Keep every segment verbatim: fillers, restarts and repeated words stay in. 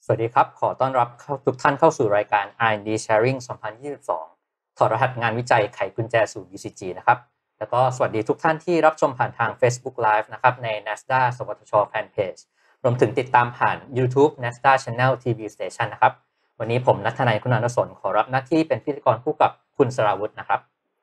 สวัสดีครับขอต้อนรับทุกท่านเข้าสู่รายการ อาร์ แอนด์ ดี Sharing สองพันยี่สิบสองถอดรหัสงานวิจัยไขกุญแจสู่ บี ซี จี นะครับแล้วก็สวัสดีทุกท่านที่รับชมผ่านทาง Facebook Live นะครับใน NASDAQ สวทช Fanpage รวมถึงติดตามผ่าน YouTube NASDAQ Channel ที วี Station นะครับวันนี้ผมณัฐนัย คุณานสนขอรับหน้าที่เป็นพิธีกรคู่กับคุณสราวุธนะครับ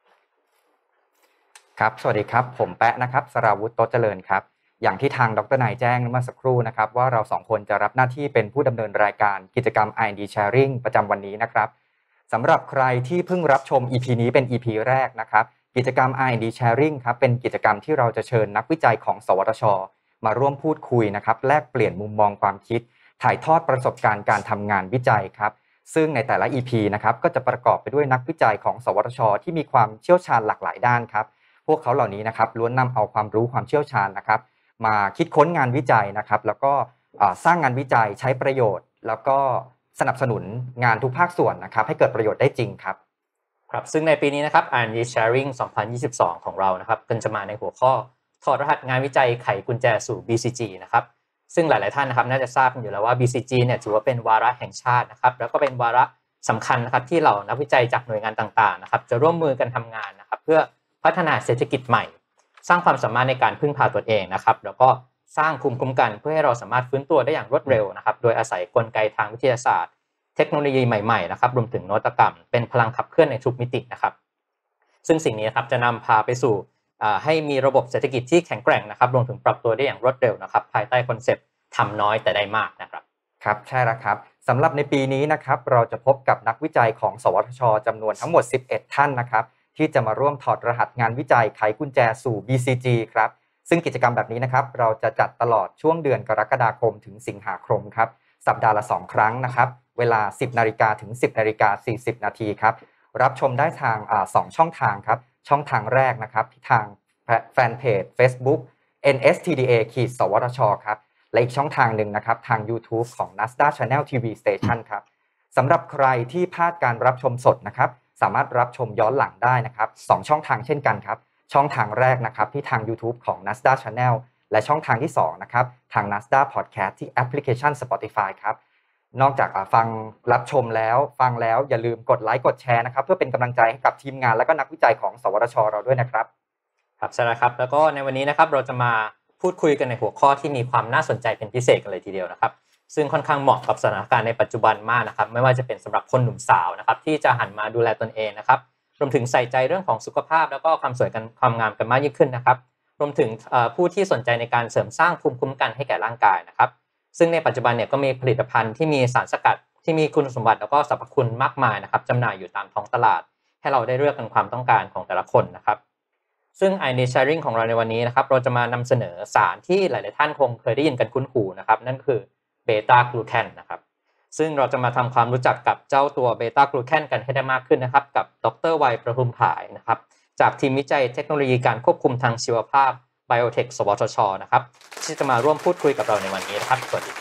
ครับสวัสดีครับผมแปะนะครับสราวุธโตเจริญครับอย่างที่ทางดร.นายแจ้งเมื่อสักครู่นะครับว่าเราสองคนจะรับหน้าที่เป็นผู้ดำเนินรายการกิจกรรม อาร์ แอนด์ ดี Sharing ประจำวันนี้นะครับสำหรับใครที่เพิ่งรับชม อี พี นี้เป็น อี พี แรกนะครับกิจกรรม อาร์ แอนด์ ดี Sharing ครับเป็นกิจกรรมที่เราจะเชิญนักวิจัยของสวทช.มาร่วมพูดคุยนะครับแลกเปลี่ยนมุมมองความคิดถ่ายทอดประสบการณ์การทำงานวิจัยครับซึ่งในแต่ละ อี พี นะครับก็จะประกอบไปด้วยนักวิจัยของสวทช.ที่มีความเชี่ยวชาญหลากหลายด้านครับพวกเขาเหล่านี้นะครับล้วนนำเอาความรู้ความเชี่ยวชาญนะครับมาคิดค้นงานวิจัยนะครับแล้วก็สร้างงานวิจัยใช้ประโยชน์แล้วก็สนับสนุนงานทุกภาคส่วนนะครับให้เกิดประโยชน์ได้จริงครับครับซึ่งในปีนี้นะครับ อาร์ แอนด์ ดี Sharing สองพันยี่สิบสองของเรานะครับก็จะมาในหัวข้อถอดรหัสงานวิจัยไขกุญแจสู่ บี ซี จี นะครับซึ่งหลายๆท่านนะครับน่าจะทราบอยู่แล้วว่า บี ซี จี เนี่ยถือว่าเป็นวาระแห่งชาตินะครับแล้วก็เป็นวาระสำคัญนะครับที่เหล่านักวิจัยจากหน่วยงานต่างๆนะครับจะร่วมมือกันทำงานนะครับเพื่อพัฒนาเศรษฐกิจใหม่สร้างความสามารถในการพึ่งพาตนเองนะครับแล้วก็สร้างภูมิคุ้มกันเพื่อให้เราสามารถฟื้นตัวได้อย่างรวดเร็วนะครับโดยอาศัยกลไกทางวิทยาศาสตร์เทคโนโลยีใหม่ๆนะครับรวมถึงนวัตกรรมเป็นพลังขับเคลื่อนในทุกมิตินะครับซึ่งสิ่งนี้นะครับจะนำพาไปสู่ให้มีระบบเศรษฐกิจที่แข็งแกร่งนะครับรวมถึงปรับตัวได้อย่างรวดเร็วนะครับภายใต้คอนเซปต์ทำน้อยแต่ได้มากนะครับครับใช่แล้วครับสำหรับในปีนี้นะครับเราจะพบกับนักวิจัยของสวทช.จำนวนทั้งหมดสิบเอ็ดท่านนะครับที่จะมาร่วมถอดรหัสงานวิจัยไขกุญแจสู่ บี ซี จี ครับซึ่งกิจกรรมแบบนี้นะครับเราจะจัดตลอดช่วงเดือนกรกฎาคมถึงสิงหาคมครับสัปดาห์ละสองครั้งนะครับเวลา สิบนาฬิกาถึง สิบนาฬิกาสี่สิบนาทีครับรับชมได้ทางอ่าสองช่องทางครับช่องทางแรกนะครับที่ทางแฟนเพจ Facebook เอ็น เอส ที ดี เอ สวทช.ครับและอีกช่องทางหนึ่งนะครับทาง YouTube ของ NASDAQ Channel ที วี Station ครับสำหรับใครที่พลาดการรับชมสดนะครับสามารถรับชมย้อนหลังได้นะครับสองช่องทางเช่นกันครับช่องทางแรกนะครับที่ทาง YouTube ของ NASDAQ Channel และช่องทางที่สองนะครับทาง NASDAQ Podcast ที่แอปพลิเคชัน Spotify ครับนอกจากฟังรับชมแล้วฟังแล้วอย่าลืมกดไลค์กดแชร์นะครับเพื่อเป็นกำลังใจให้กับทีมงานและก็นักวิจัยของสวทช.เราด้วยนะครับครับใช่แล้วครับแล้วก็ในวันนี้นะครับเราจะมาพูดคุยกันในหัวข้อที่มีความน่าสนใจเป็นพิเศษกันเลยทีเดียวนะครับซึ่งค่อนข้างเหมาะกับสถานการณ์ในปัจจุบันมากนะครับไม่ว่าจะเป็นสำหรับคนหนุ่มสาวนะครับที่จะหันมาดูแลตนเองนะครับรวมถึงใส่ใจเรื่องของสุขภาพแล้วก็ความสวยกันความงามกันมากยิ่งขึ้นนะครับรวมถึงผู้ที่สนใจในการเสริมสร้างภูมิคุ้มกันให้แก่ร่างกายนะครับซึ่งในปัจจุบันเนี่ยก็มีผลิตภัณฑ์ที่มีสารสกัดที่มีคุณสมบัติแล้วก็สรรพคุณมากมายนะครับจำหน่ายอยู่ตามท้องตลาดให้เราได้เลือกกันความต้องการของแต่ละคนนะครับซึ่ง อาร์ แอนด์ ดี Sharing ของเราในวันนี้นะครับเราจะมานำเสนอสารที่หลายๆท่านคงเคยได้ยินกันคุ้นหูนะครับนั่นคือเบต้ากลูแคนนะครับซึ่งเราจะมาทำความรู้จักกับเจ้าตัวเบต้ากลูแคนกันให้ได้มากขึ้นนะครับกับดร.วัยประทุมผายนะครับจากทีมวิจัยเทคโนโลยีการควบคุมทางชีวภาพ Biotech สวทช.นะครับที่จะมาร่วมพูดคุยกับเราในวันนี้นะครับสวัสดี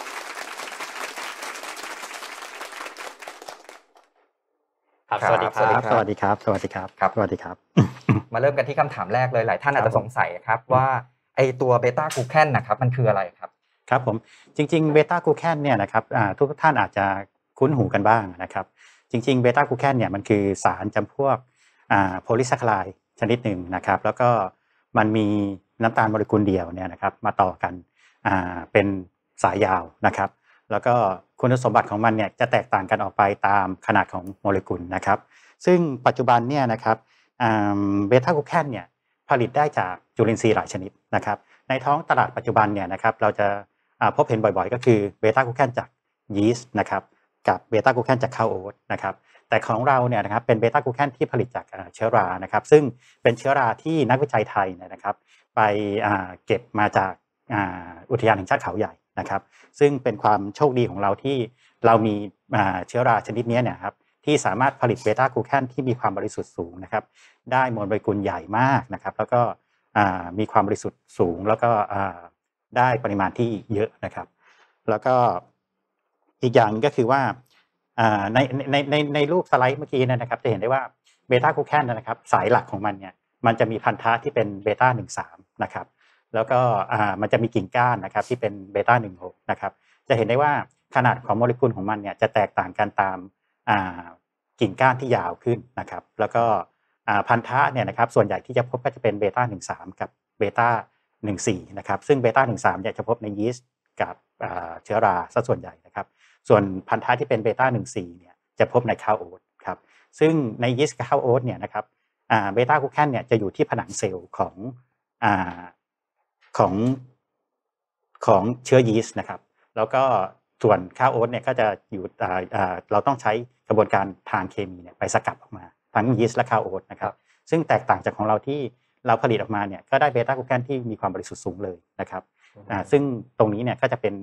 ครับสวัสดีครับสวัสดีครับสวัสดีครับครับสวัสดีครับมาเริ่มกันที่คำถามแรกเลยหลายท่านอาจจะสงสัยครับว่าไอตัวเบต้ากลูแคนนะครับมันคืออะไรครับครับผมจริงๆเบต้ากลูแคนเนี่ยนะครับทุกท่านอาจจะคุ้นหูกันบ้างนะครับจริงๆเบต้ากลูแคนเนี่ยมันคือสารจำพวกโพลีแซคคาไรด์ชนิดหนึ่งนะครับแล้วก็มันมีน้ำตาลโมเลกุลเดียวเนี่ยนะครับมาต่อกันเป็นสายยาวนะครับแล้วก็คุณสมบัติของมันเนี่ยจะแตกต่างกันออกไปตามขนาดของโมเลกุลนะครับซึ่งปัจจุบันเนี่ยนะครับเบต้ากลูแคนเนี่ยผลิตได้จากจุลินทรีย์หลายชนิดนะครับในท้องตลาดปัจจุบันเนี่ยนะครับเราจะพบเห็นบ่อยๆก็คือเบต้ากลูแคนจากยีสต์นะครับกับเบต้ากลูแคนจากข้าวโอ๊ตนะครับแต่ของเราเนี่ยนะครับเป็นเบต้ากลูแคนที่ผลิตจากเชื้อรานะครับซึ่งเป็นเชื้อราที่นักวิจัยไทยเนี่ยนะครับไปเก็บมาจากอุทยานแห่งชาติเขาใหญ่นะครับซึ่งเป็นความโชคดีของเราที่เรามีเชื้อราชนิดนี้เนี่ยครับที่สามารถผลิตเบต้ากลูแคนที่มีความบริสุทธิ์สูงนะครับได้โมเลกุลใหญ่มากนะครับแล้วก็มีความบริสุทธิ์สูงแล้วก็ได้ปริมาณที่เยอะนะครับแล้วก็อีกอย่างก็คือว่าในในในในรูปสไลด์เมื่อกี้นะครับจะเห็นได้ว่าเบต้ากลูแคนนะครับสายหลักของมันเนี่ยมันจะมีพันธะที่เป็นเบต้าหนึ่งสามนะครับแล้วก็มันจะมีกิ่งก้านนะครับที่เป็นเบต้าหนึ่งหกนะครับจะเห็นได้ว่าขนาดของโมเลกุลของมันเนี่ยจะแตกต่างกันตามกิ่งก้านที่ยาวขึ้นนะครับแล้วก็พันธะเนี่ยนะครับส่วนใหญ่ที่จะพบก็จะเป็นเบต้าหนึ่งสิบสามกับเบต้าหนึ่งสิบสี่นะครับซึ่งเบต้าหนึ่งสิบสามเนี่ยจะพบในยีสต์กับเชื้อราซะส่วนใหญ่นะครับส่วนพันธะที่เป็นเบต้าหนึ่งสิบสี่เนี่ยจะพบในข้าวโอ๊ตครับซึ่งในยีสต์กับข้าวโอ๊ตเนี่ยนะครับเบต้ากลูแคนเนี่ยจะอยู่ที่ผนังเซลล์ของอ่าของของเชื้อยีสต์นะครับแล้วก็ส่วนข้าวโอ๊ตเนี่ยก็จะอยู่เราต้องใช้กระบวนการทางเคมีเนี่ยไปสกัดออกมาทั้งยีสต์และข้าวโอ๊ตนะครับซึ่งแตกต่างจากของเราที่เราผลิตออกมาเนี่ยก็ได้เบต้ากลูแคนที่มีความบริสุทธิ์สูงเลยนะครับซึ่งตรงนี้เนี่ยก็จะเป็น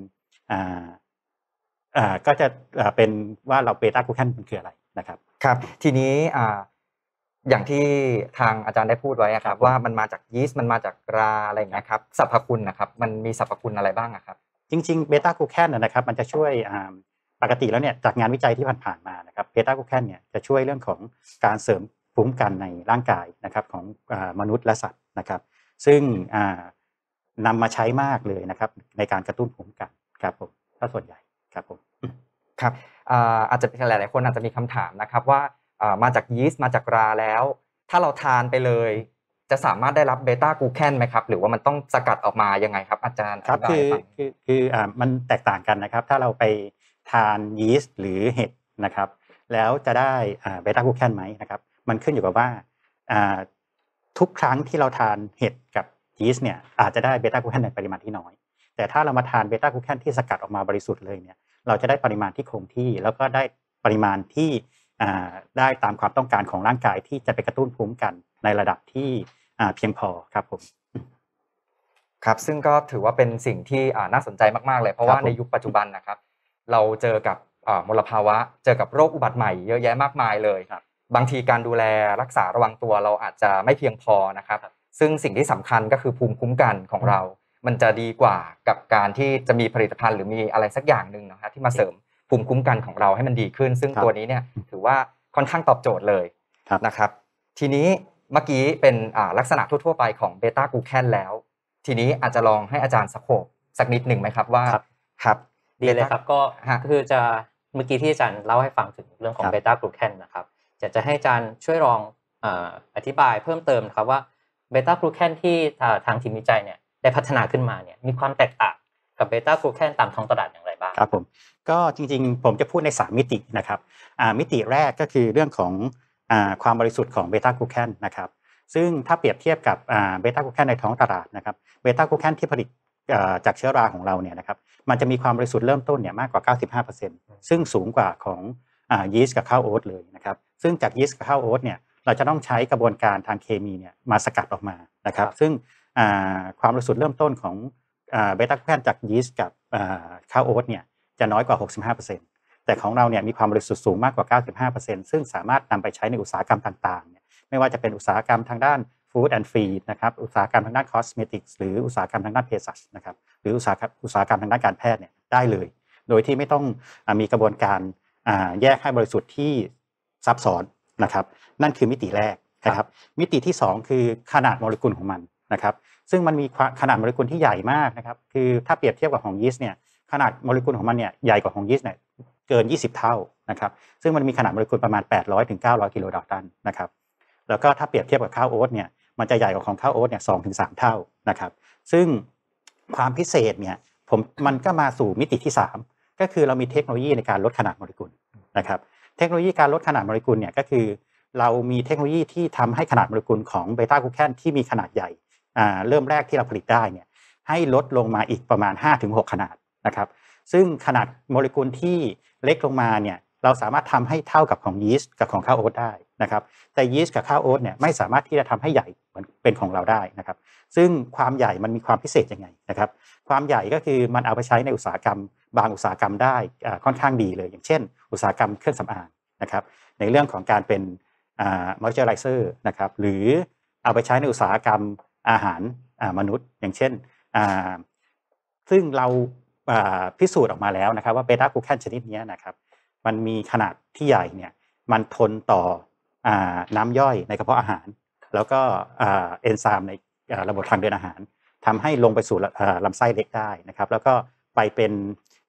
ก็จะเป็นว่าเราเบต้ากลูแคนมันคืออะไรนะครับครับทีนี้อย่างที่ทางอาจารย์ได้พูดไว้ครับว่ามันมาจากยีสต์มันมาจากราอะไรอย่างเงี้ยครับสรรพคุณนะครับมันมีสรรพคุณอะไรบ้างครับจริงๆเบต้ากลูแคนนะครับมันจะช่วยปกติแล้วเนี่ยจากงานวิจัยที่ผ่านๆมานะครับเบต้ากลูแคนเนี่ยจะช่วยเรื่องของการเสริมภูมิคุ้มกันในร่างกายนะครับของมนุษย์และสัตว์นะครับซึ่งนำมาใช้มากเลยนะครับในการกระตุ้นภูมิคุ้มกันครับผมถ้าส่วนใหญ่ครับผมครับอาจจะหลายๆคนอาจจะมีคำถามนะครับว่ามาจากยีสต์มาจากราแล้วถ้าเราทานไปเลยจะสามารถได้รับเบต้ากลูแคนไหมครับหรือว่ามันต้องสกัดออกมายังไงครับอาจารย์ครับคือคือคืออ่ามันแตกต่างกันนะครับถ้าเราไปทานยีสต์หรือเห็ดนะครับแล้วจะได้อ่าเบต้ากลูแคนไหมนะครับมันขึ้นอยู่กับว่าอ่าทุกครั้งที่เราทานเห็ดกับยีสต์เนี่ยอาจจะได้เบต้ากลูแคนในปริมาณที่น้อยแต่ถ้าเรามาทานเบต้ากลูแคนที่สกัดออกมาบริสุทธิ์เลยเนี่ยเราจะได้ปริมาณที่คงที่แล้วก็ได้ปริมาณที่ได้ตามความต้องการของร่างกายที่จะไปกระตุ้นภูมิคุ้มกันในระดับที่เพียงพอครับผมครับซึ่งก็ถือว่าเป็นสิ่งที่น่าสนใจมากๆเลยเพราะว่าในยุคปัจจุบันนะครับเราเจอกับมลภาวะเจอกับโรคอุบัติใหม่เยอะแยะมากมายเลยบางทีการดูแลรักษาระวังตัวเราอาจจะไม่เพียงพอนะครับซึ่งสิ่งที่สำคัญก็คือภูมิคุ้มกันของเรามันจะดีกว่ากับการที่จะมีผลิตภัณฑ์หรือมีอะไรสักอย่างนึงนะครับที่มาเสริมภูมิคุ้มกันของเราให้มันดีขึ้นซึ่งตัวนี้เนี่ยถือว่าค่อนข้างตอบโจทย์เลยนะครับทีนี้เมื่อกี้เป็นลักษณะทั่วๆไปของเบต้ากลูแคนแล้วทีนี้อาจจะลองให้อาจารย์สโคปสักนิดหนึ่งไหมครับว่าครับดีเลยครับก็คือจะเมื่อกี้ที่อาจารย์เล่าให้ฟังถึงเรื่องของเบต้ากลูแคนนะครับจะจะให้อาจารย์ช่วยลองอธิบายเพิ่มเติมครับว่าเบต้ากลูแคนที่ทางทีมวิจัยเนี่ยได้พัฒนาขึ้นมาเนี่ยมีความแตกต่างกับเบต้ากลูแคนตามท้องตลาดอย่างไรบ้างครับผมก็จริงๆผมจะพูดในสามมิตินะครับมิติแรกก็คือเรื่องของความบริสุทธิ์ของเบต้ากลูแคนนะครับซึ่งถ้าเปรียบเทียบกับเบต้ากลูแคนในท้องตลาดนะครับเบต้ากลูแคนที่ผลิตจากเชื้อราของเราเนี่ยนะครับมันจะมีความบริสุทธิ์เริ่มต้นเนี่ยมากกว่า เก้าสิบห้าเปอร์เซ็นต์ ซึ่งสูงกว่าของยีสต์กับข้าวโอ๊ตเลยนะครับซึ่งจากยีสต์กับข้าวโอ๊ตเนี่ยเราจะต้องใช้กระบวนการทางเคมีเนี่ยมาสกัดออกมานะครับซึ่งความบริสุทธิ์เริ่มต้นของเบต้ากลูแคนจากยีสต์กับข้าวโอ๊ตเนี่ยจะน้อยกว่า หกสิบห้าเปอร์เซ็นต์ แต่ของเราเนี่ยมีความบริสุทธิ์สูงมากกว่า เก้าสิบห้าเปอร์เซ็นต์ ซึ่งสามารถนำไปใช้ในอุตสาหกรรมต่างๆเนี่ยไม่ว่าจะเป็นอุตสาหกรรมทางด้าน Food and Feed นะครับอุตสาหกรรมทางด้าน Cosmetics หรืออุตสาหกรรมทางด้านเภสัชนะครับหรืออุตสาหกรรมอุตสาหกรรมทางด้านการแพทย์เนี่ยได้เลยโดยที่ไม่ต้องมีกระบวนการแยกให้บริสุทธิ์ที่ซับซ้อนนะครับนั่นคือมิติแรกนะครับมิติที่สองคือขนาดโมเลกุลของมันนะครับซึ่งมันมีขนาดโมเลกุลที่ใหญ่มากนะครับคือถ้าเปรียบเทียบกับของยีสต์เนี่ยขนาดโมเลกุลของมันเนี่ยใหญ่กว่าของยีสต์เนี่ยเกินยี่สิบเท่านะครับซึ่งมันมีขนาดโมเลกุลประมาณแปดร้อยถึงเก้าร้อยกิโลดัลตันนะครับแล้วก็ถ้าเปรียบเทียบกับข้าวโอ๊ตเนี่ยมันจะใหญ่กว่าของข้าวโอ๊ตเนี่ย สองถึงสาม เท่านะครับซึ่งความพิเศษเนี่ยผมมันก็มาสู่มิติที่สามก็คือเรามีเทคโนโลยีในการลดขนาดโมเลกุลนะครับเทคโนโลยีการลดขนาดโมเลกุลเนี่ยก็คือเรามีเทคโนโลยีที่ทำให้ขนาดโมเลกุลของเบต้ากลูแคนที่มีขนาดใหญ่อ่าเริ่มแรกที่เราผลิตได้เนี่ยให้ลดลงมาอีกประมาณ ห้าถึงหก ขนาดนะครับซึ่งขนาดโมเลกุลที่เล็กลงมาเนี่ยเราสามารถทำให้เท่ากับของยีสต์กับของข้าวโอ๊ตได้นะครับแต่ยีสต์กับข้าวโอ๊ตเนี่ยไม่สามารถที่จะทำให้ใหญ่เหมือนเป็นของเราได้นะครับซึ่งความใหญ่มันมีความพิเศษยังไงนะครับความใหญ่ก็คือมันเอาไปใช้ในอุตสาหกรรมบางอุตสาหกรรมได้ค่อนข้างดีเลยอย่างเช่นอุตสาหกรรมเครื่องสำอางนะครับในเรื่องของการเป็นมอยเจอไรเซอร์นะครับหรือเอาไปใช้ในอุตสาหกรรมอาหารมนุษย์อย่างเช่นซึ่งเราพิสูจน์ออกมาแล้วนะครับว่าเบต้ากลูแคนชนิดนี้นะครับมันมีขนาดที่ใหญ่เนี่ยมันทนต่อน้ำย่อยในกระเพาะอาหารแล้วก็เอนไซม์ในระบบทางเดินอาหารทำให้ลงไปสู่ลำไส้เล็กได้นะครับแล้วก็ไปเป็น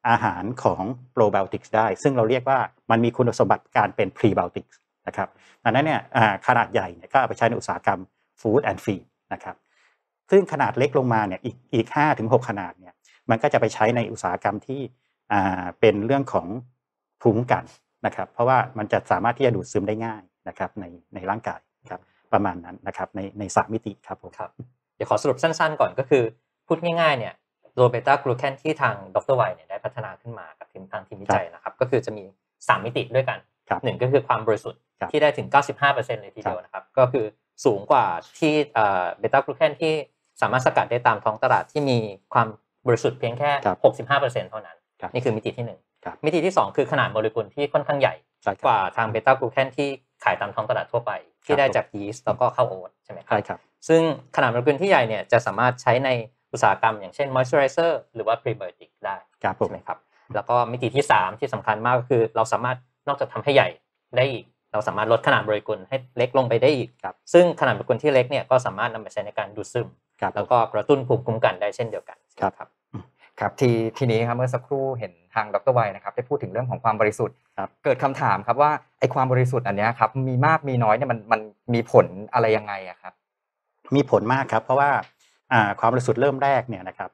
อาหารของโปรไบโอติกส์ได้ซึ่งเราเรียกว่ามันมีคุณสมบัติการเป็นพรีไบโอติกส์นะครับดังนั้นเนี่ยขนาดใหญ่เนี่ยก็เอาไปใช้ในอุตสาหกรรมฟู้ดแอนด์ฟีดนะครับซึ่งขนาดเล็กลงมาเนี่ยอีกอีก ห้าถึงหก ขนาดเนี่ยมันก็จะไปใช้ในอุตสาหกรรมที่อ่าเป็นเรื่องของภูมิคุ้มกันนะครับเพราะว่ามันจะสามารถที่จะดูดซึมได้ง่ายนะครับในในร่างกายครับประมาณนั้นนะครับในในสามมิติครับผมครับเดี๋ยวขอสรุปสั้นๆก่อนก็คือพูดง่ายๆเนี่ยตัวเบต้ากลูแคนที่ทางดรไวเนี่ยได้พัฒนาขึ้นมากับทีมทางทีมวิจัยนะครับก็คือจะมีสามมิติด้วยกันหนึ่งก็คือความบริสุทธิ์ที่ได้ถึง เก้าสิบห้าเปอร์เซ็นต์ เลยทีเดียวนะครับก็คือสูงกว่าที่เอ่อเบต้ากลูแคนที่สามารถสกัดได้ตามท้องตลาดที่มีความบริสุทธิ์เพียงแค่ หกสิบห้าเปอร์เซ็นต์ เท่านั้นนี่คือมิติที่หนึ่งมิติที่สองคือขนาดโมเลกุลที่ค่อนข้างใหญ่กว่าทางเบต้ากลูแคนที่ขายตามท้องตลาดทั่วไปที่ได้จากยีสต์แล้วก็ข้าวโอ๊ตใช่ไหมครับซึ่งขนาดโมเลกุลที่ใหญ่เนี่ยจะสามารถใช้ในอุตสาหกรรมอย่างเช่น moisturizer หรือว่า prebiotic ได้ใช่ไหมครับแล้วก็มิติที่สามที่สำคัญมากก็คือเราสามารถนอกจากทำให้ใหญ่ได้อีกเราสามารถลดขนาดโมเลกุลให้เล็กลงไปได้อีกซึ่งขนาดโมเลกุลที่เล็กเนี่ยก็สามารถนำไปใช้ในการดูดซึมแล้วก็กระตุ้นภูมิคุ้มกันได้เช่นเดียวกันครับครับทีทีนี้ครับเมื่อสักครู่เห็นทางดรไวนะครับได้พูดถึงเรื่องของความบริสุทธิ์เกิดคำถามครับว่าไอ้ความบริสุทธิ์อันนี้ครับมีมากมีน้อยเนี่ยมันมันมีผลอะไรยังไงอะครับมีผลมากครับเพราะว่าความบริสุทธิ์เริ่มแรกเนี่ยนะครับ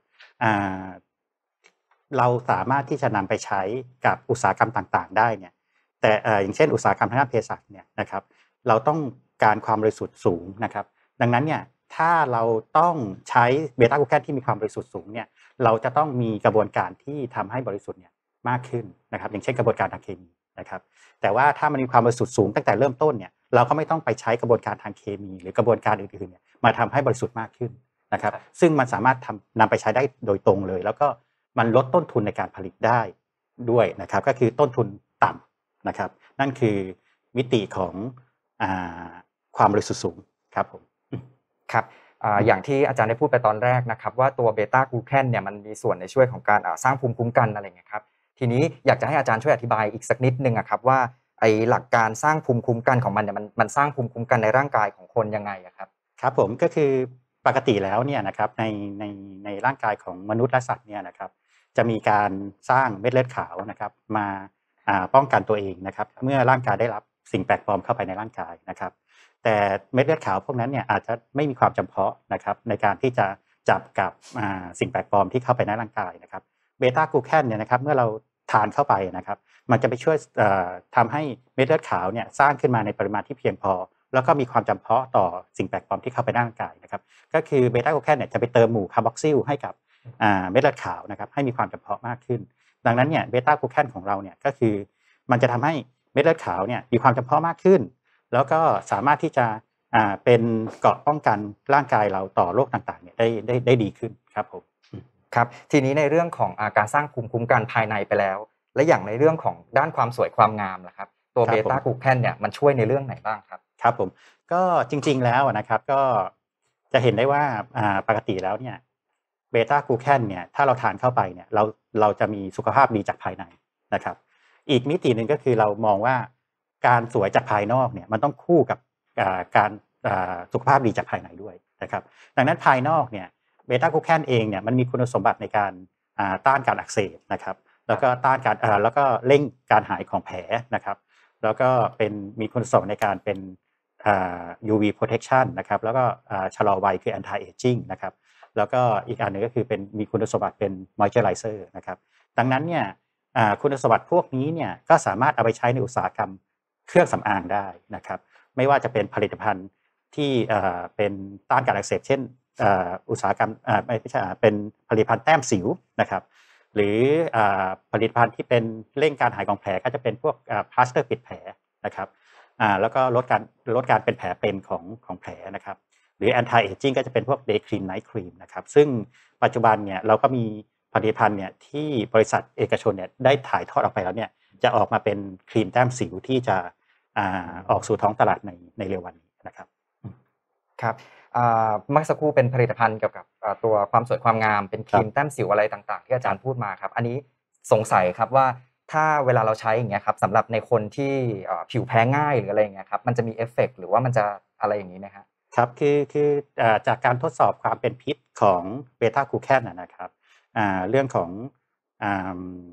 เราสามารถที่จะนำไปใช้กับอุตสาหกรรมต่างๆได้เนี่ยแต่อย่างเช่นอุตสาหกรรมทางด้านเภสัชเนี่ยนะครับเราต้องการความบริสุทธิ์สูงนะครับดังนั้นเนี่ยถ้าเราต้องใช้เบต้ากลูแคนที่มีความบริสุทธิ์สูงเนี่ยเราจะต้องมีกระบวนการที่ทำให้บริสุทธิ์เนี่ยมากขึ้นนะครับอย่างเช่นกระบวนการทางเคมีนะครับแต่ว่าถ้ามันมีความบริสุทธิ์สูงตั้งแต่เริ่มต้นเนี่ยเราก็ไม่ต้องไปใช้กระบวนการทางเคมีหรือกระบวนการอื่นๆเนี่ยมาทำให้บริสุทธิ์มากขึ้นนะครับซึ่งมันสามารถทำนำไปใช้ได้โดยตรงเลยแล้วก็มันลดต้นทุนในการผลิตได้ด้วยนะครับก็คือต้นทุนต่ำนะครับนั่นคือมิติของอ่าความบริสุทธิ์สูงครับผมครับอย่างที่อาจารย์ได้พูดไปตอนแรกนะครับว่าตัวเบต้ากลูแคนเนี่ยมันมีส่วนในช่วยของการสร้างภูมิคุ้มกันอะไรเงี้ยครับทีนี้อยากจะให้อาจารย์ช่วยอธิบายอีกสักนิดนึงครับว่าไอ้หลักการสร้างภูมิคุ้มกันของมันเนี่ยมันมันสร้างภูมิคุ้มกันในร่างกายของคนยังไงครับครับผมก็คือปกติแล้วเนี่ยนะครับในในในร่างกายของมนุษย์และสัตว์เนี่ยนะครับจะมีการสร้างเม็ดเลือดขาวนะครับมาป้องกันตัวเองนะครับเมื่อร่างกายได้รับสิ่งแปลกปลอมเข้าไปในร่างกายนะครับแต่เม็ดเลือดขาวพวกนั้นเนี่ยอาจจะไม่มีความจำเพาะนะครับในการที่จะจับกับสิ่งแปลกปลอมที่เข้าไปในร่างกายนะครับเบต้ากลูแคนเนี่ยนะครับเมื่อเราทานเข้าไปนะครับมันจะไปช่วยทำให้เม็ดเลือดขาวเนี่ยสร้างขึ้นมาในปริมาณที่เพียงพอแล้วก็มีความจำเพาะต่อสิ่งแปลกปลอมที่เข้าไปในร่างกายนะครับก็คือเบต้ากลูแคนเนี่ยจะไปเติมหมู่คาร์บอกซิลให้กับเม็ดเลือดขาวนะครับให้มีความจำเพาะมากขึ้นดังนั้นเนี่ยเบต้ากลูแคนของเราเนี่ยก็คือมันจะทำให้เม็ดเลือดขาวเนี่ยมีความจำเพาะมากขึ้นแล้วก็สามารถที่จะเป็นเกราะป้องกันร่างกายเราต่อโรคต่างๆเนี่ยได้ได้ได้ดีขึ้นครับผมครับทีนี้ในเรื่องของการสร้างภูมิคุ้มกันภายในไปแล้วและอย่างในเรื่องของด้านความสวยความงามล่ะครับตัวเบต้ากลูแคนเนี่ยมันช่วยในเรื่องไหนบ้างครับครับผมก็จริงๆแล้วนะครับก็จะเห็นได้ว่าปกติแล้วเนี่ยเบต้ากลูแคนเนี่ยถ้าเราทานเข้าไปเนี่ยเราเราจะมีสุขภาพดีจากภายในนะครับอีกมิติหนึ่งก็คือเรามองว่าการสวยจากภายนอกเนี่ยมันต้องคู่กับการสุขภาพดีจากภายในด้วยนะครับดังนั้นภายนอกเนี่ยเบต้ากลูแคนเองเนี่ยมันมีคุณสมบัติในการต้านการอักเสบนะครับแล้วก็ต้านการแล้วก็เร่งการหายของแผลนะครับแล้วก็เป็นมีคุณสมบัติในการเป็น ยู วี protection นะครับแล้วก็ชะลอวัยคือ anti aging นะครับแล้วก็อีกอันนึงก็คือเป็นมีคุณสมบัติเป็น moisturizer นะครับดังนั้นเนี่ยคุณสมบัติพวกนี้เนี่ยก็สามารถเอาไปใช้ในอุตสาหกรรมเครื่องสำอางได้นะครับไม่ว่าจะเป็นผลิตภัณฑ์ที่เป็นต้านการอักเสบเช่นอุตสาหกรรมไม่ใช่เป็นผลิตภัณฑ์แต้มสิวนะครับหรือผลิตภัณฑ์ที่เป็นเร่งการหายของแผลก็จะเป็นพวกพลาสเตอร์ปิดแผลนะครับแล้วก็ลดการลดการเป็นแผลเป็นของของแผลนะครับหรือ anti aging ก็จะเป็นพวก day cream night cream นะครับซึ่งปัจจุบันเนี่ยเราก็มีผลิตภัณฑ์เนี่ยที่บริษัทเอกชนเนี่ยได้ถ่ายทอดออกไปแล้วเนี่ยจะออกมาเป็นครีมแต้มสิวที่จะออกสู่ท้องตลาดในในเร็ววันนี้นะครับครับเมื่อสักครู่เป็นผลิตภัณฑ์เกี่ยวกับตัวความสวยความงามเป็นครีมแต้มสิวอะไรต่างๆที่อาจารย์พูดมาครับอันนี้สงสัยครับว่าถ้าเวลาเราใช้อย่างเงี้ยครับสำหรับในคนที่ผิวแพ้ง่ายหรืออะไรอย่างเงี้ยครับมันจะมีเอฟเฟกต์หรือว่ามันจะอะไรอย่างนี้ไหมครับครับคือคือจากการทดสอบความเป็นพิษของเบต้ากลูแคนนะครับเรื่องของ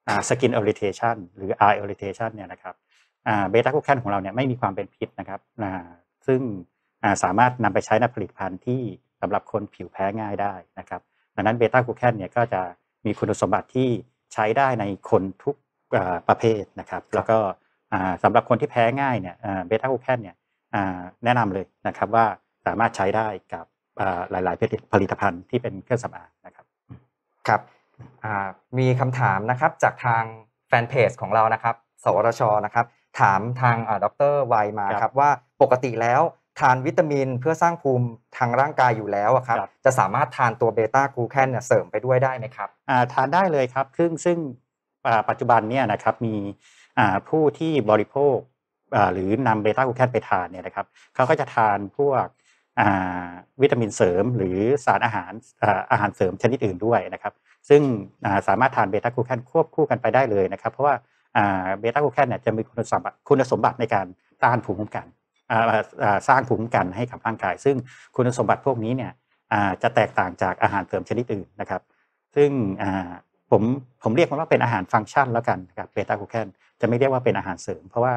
สกินออริเทชันหรือ eye irritation เนี่ยนะครับเบต้ากูแคนของเราเนี่ยไม่มีความเป็นพิษนะครับซึ่งสามารถนำไปใช้ในผลิตภัณฑ์ที่สำหรับคนผิวแพ้ง่ายได้นะครับดังนั้นเบต้ากูแคนเนี่ยก็จะมีคุณสมบัติที่ใช้ได้ในคนทุกประเภทนะครับแล้วก็สำหรับคนที่แพ้ง่ายเนี่ยเบต้ากูแคนเนี่ยแนะนำเลยนะครับว่าสามารถใช้ได้กับหลายๆผลิตภัณฑ์ที่เป็นเครื่องสำอางนะครับครับมีคำถามนะครับจากทางแฟนเพจของเรานะครับสวทชนะครับถามทางดร.วัยมาครับว่าปกติแล้วทานวิตามินเพื่อสร้างภูมิทางร่างกายอยู่แล้วครับจะสามารถทานตัวเบต้ากลูแคนเนี่ยเสริมไปด้วยได้ไหมครับทานได้เลยครับซึ่งซึ่งปัจจุบันเนี่ยนะครับมีผู้ที่บริโภคหรือนำเบต้ากลูแคนไปทานเนี่ยนะครับเขาก็จะทานพวกวิตามินเสริมหรือสารอาหารอาหารเสริมชนิดอื่นด้วยนะครับซึ่งสามารถทานเบต้ากลูแคนควบคู่กันไปได้เลยนะครับเพราะว่าเบต้ากลูแคนเนี่ยจะมีคุณสมบัติคุณสมบัติในการต้านภูมิคุ้มกันสร้างภูมิคุ้มกันให้กับร่างกายซึ่งคุณสมบัติพวกนี้เนี่ยจะแตกต่างจากอาหารเสริมชนิดอื่นนะครับซึ่งผมผมเรียกมันว่าเป็นอาหารฟังก์ชันแล้วกันครับเบต้ากลูแคนจะไม่เรียกว่าเป็นอาหารเสริมเพราะว่า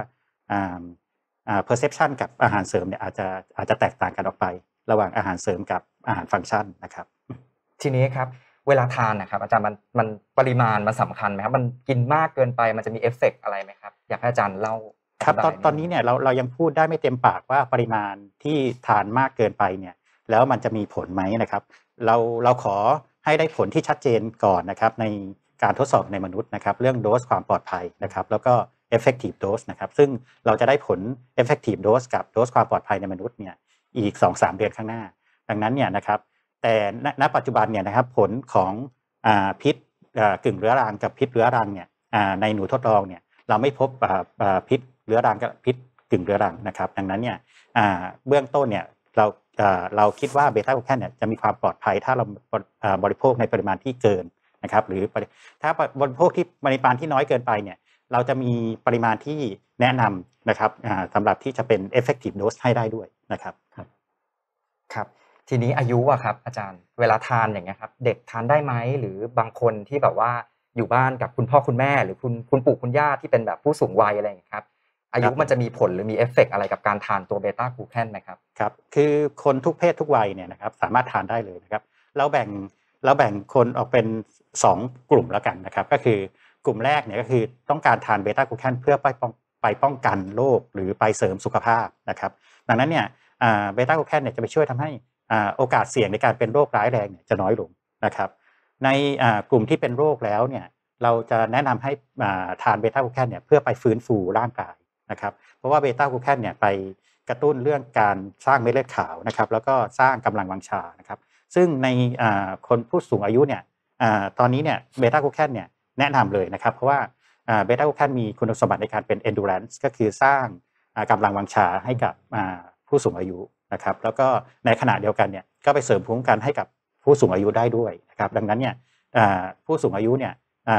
perception กับอาหารเสริมเนี่ยอาจจะอาจจะแตกต่างกันออกไประหว่างอาหารเสริมกับอาหารฟังก์ชันนะครับทีนี้ครับเวลาทานนะครับอาจารย์มันมันปริมาณมันสำคัญไหมครับมันกินมากเกินไปมันจะมีเอฟเฟกต์อะไรไหมครับอยากให้อาจารย์เล่าครับตอนตอนนี้เนี่ยเราเรายังพูดได้ไม่เต็มปากว่าปริมาณที่ทานมากเกินไปเนี่ยแล้วมันจะมีผลไหมนะครับเราเราขอให้ได้ผลที่ชัดเจนก่อนนะครับในการทดสอบในมนุษย์นะครับเรื่องโดสความปลอดภัยนะครับแล้วก็ effective dose นะครับซึ่งเราจะได้ผล effective dose กับโดสความปลอดภัยในมนุษย์เนี่ยอีก สองถึงสาม เดือนข้างหน้าดังนั้นเนี่ยนะครับแต่ณปัจจุบันเนี่ยนะครับผลของอ่าพิษกึ่งเรื้อรังกับพิษเรื้อรังเนี่ยในหนูทดลองเนี่ยเราไม่พบพิษเรื้อรังกับพิษกึ่งเรื้อรังนะครับดังนั้นเนี่ยเบื้องต้นเนี่ยเราเราคิดว่าเบต้ากลูแคนเนี่ยจะมีความปลอดภัยถ้าเราบริโภคในปริมาณที่เกินนะครับหรือถ้าบริโภคที่ปริมาณที่น้อยเกินไปเนี่ยเราจะมีปริมาณที่แนะนำนะครับสำหรับที่จะเป็น effective dose ให้ได้ด้วยนะครับครับทีนี้อายุอะครับอาจารย์เวลาทานอย่างเงี้ยครับเด็กทานได้ไหมหรือบางคนที่แบบว่าอยู่บ้านกับคุณพ่อคุณแม่หรือคุณคุณปู่คุณย่าที่เป็นแบบผู้สูงวัยอะไรอย่างเงี้ยครับอายุมันจะมีผลหรือมีเอฟเฟกต์อะไรกับการทานตัวเบต้ากลูแคนไหมครับครับคือคนทุกเพศทุกวัยเนี่ยนะครับสามารถทานได้เลยนะครับเราแบ่งเราแบ่งคนออกเป็นสองกลุ่มแล้วกันนะครับก็คือกลุ่มแรกเนี่ยก็คือต้องการทานเบต้ากลูแคนเพื่อไปป้องไปป้องกันโรคหรือไปเสริมสุขภาพนะครับดังนั้นเนี่ยเบต้ากลูแคนเนี่ยจะไปช่วยทำให้โอกาสเสี่ยงในการเป็นโรคร้ายแรงเนี่ยจะน้อยลงนะครับในกลุ่มที่เป็นโรคแล้วเนี่ยเราจะแนะนำให้ทานเบต้ากลูแคนเนี่ยเพื่อไปฟื้นฟูร่างกายนะครับเพราะว่าเบต้ากลูแคนเนี่ยไปกระตุ้นเรื่องการสร้างเม็ดเลือดขาวนะครับแล้วก็สร้างกำลังวังชานะครับซึ่งในคนผู้สูงอายุเนี่ยตอนนี้เนี่ยเบต้ากลูแคนเนี่ยแนะนำเลยนะครับเพราะว่าเบต้ากลูแคนมีคุณสมบัติในการเป็น endurance ก็คือสร้างกำลังวังชาให้กับผู้สูงอายุนะครับแล้วก็ในขณะเดียวกันเนี่ยก็ไปเสริมภูมิคุ้มกันให้กับผู้สูงอายุได้ด้วยนะครับดังนั้นเนี่ยผู้สูงอายุเนี่ย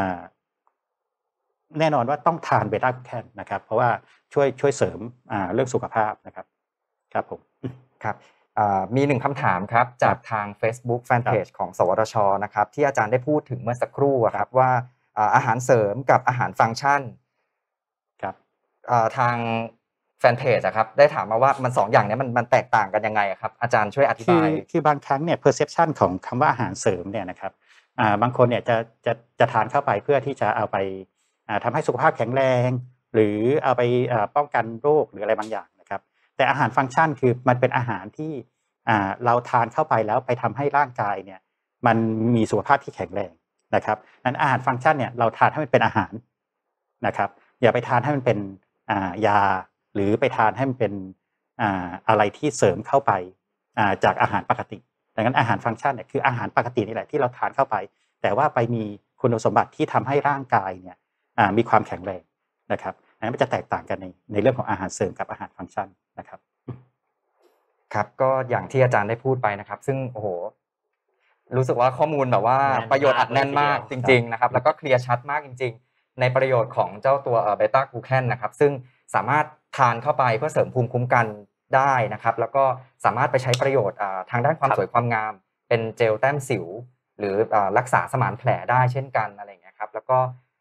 แน่นอนว่าต้องทานเบต้ากลูแคนนะครับเพราะว่าช่วยช่วยเสริมเรื่องสุขภาพนะครับครับผมครับมีหนึ่งคำถามครับจากทาง Facebook Fanpage ของสวทช.นะครับที่อาจารย์ได้พูดถึงเมื่อสักครู่ครับว่าอาหารเสริมกับอาหารฟังก์ชันครับทางแฟนเพจครับได้ถามมาว่ามันสองอย่างนี้มันมันแตกต่างกันยังไงครับอาจารย์ช่วยอธิบายคือบางครั้งเนี่ย perception ของคำว่าอาหารเสริมเนี่ยนะครับบางคนเนี่ยจะจะจะทานเข้าไปเพื่อที่จะเอาไปทำให้สุขภาพแข็งแรงหรือเอาไปป้องกันโรคหรืออะไรบางอย่างนะครับแต่อาหารฟังก์ชันคือมันเป็นอาหารที่เราทานเข้าไปแล้วไปทำให้ร่างกายเนี่ยมันมีสุขภาพที่แข็งแรงนะครับนั้นอาหารฟังก์ชันเนี่ยเราทานให้มันเป็นอาหารนะครับอย่าไปทานให้มันเป็นยาหรือไปทานให้มันเป็นอะไรที่เสริมเข้าไปจากอาหารปกติดังนั้นอาหารฟังก์ชันเนี่ยคืออาหารปกตินี่แหละที่เราทานเข้าไปแต่ว่าไปมีคุณสมบัติที่ทำให้ร่างกายเนี่ยมีความแข็งแรงนะครับนั้นมันจะแตกต่างกันในในเรื่องของอาหารเสริมกับอาหารฟังก์ชันนะครับครับก็อย่างที่อาจารย์ได้พูดไปนะครับซึ่งโอ้โหรู้สึกว่าข้อมูลแบบว่าประโยชน์อัดแน่นมากจริงๆนะครับแล้วก็เคลียร์ชัดมากจริงๆในประโยชน์ของเจ้าตัวเบต้ากลูแคนนะครับซึ่งสามารถทานเข้าไปเพื่อเสริมภูมิคุ้มกันได้นะครับแล้วก็สามารถไปใช้ประโยชน์ทางด้านความสวยความงามเป็นเจลแต้มสิวหรือรักษาสมานแผลได้เช่นกันอะไรอย่างเงี้ยครับแล้วก็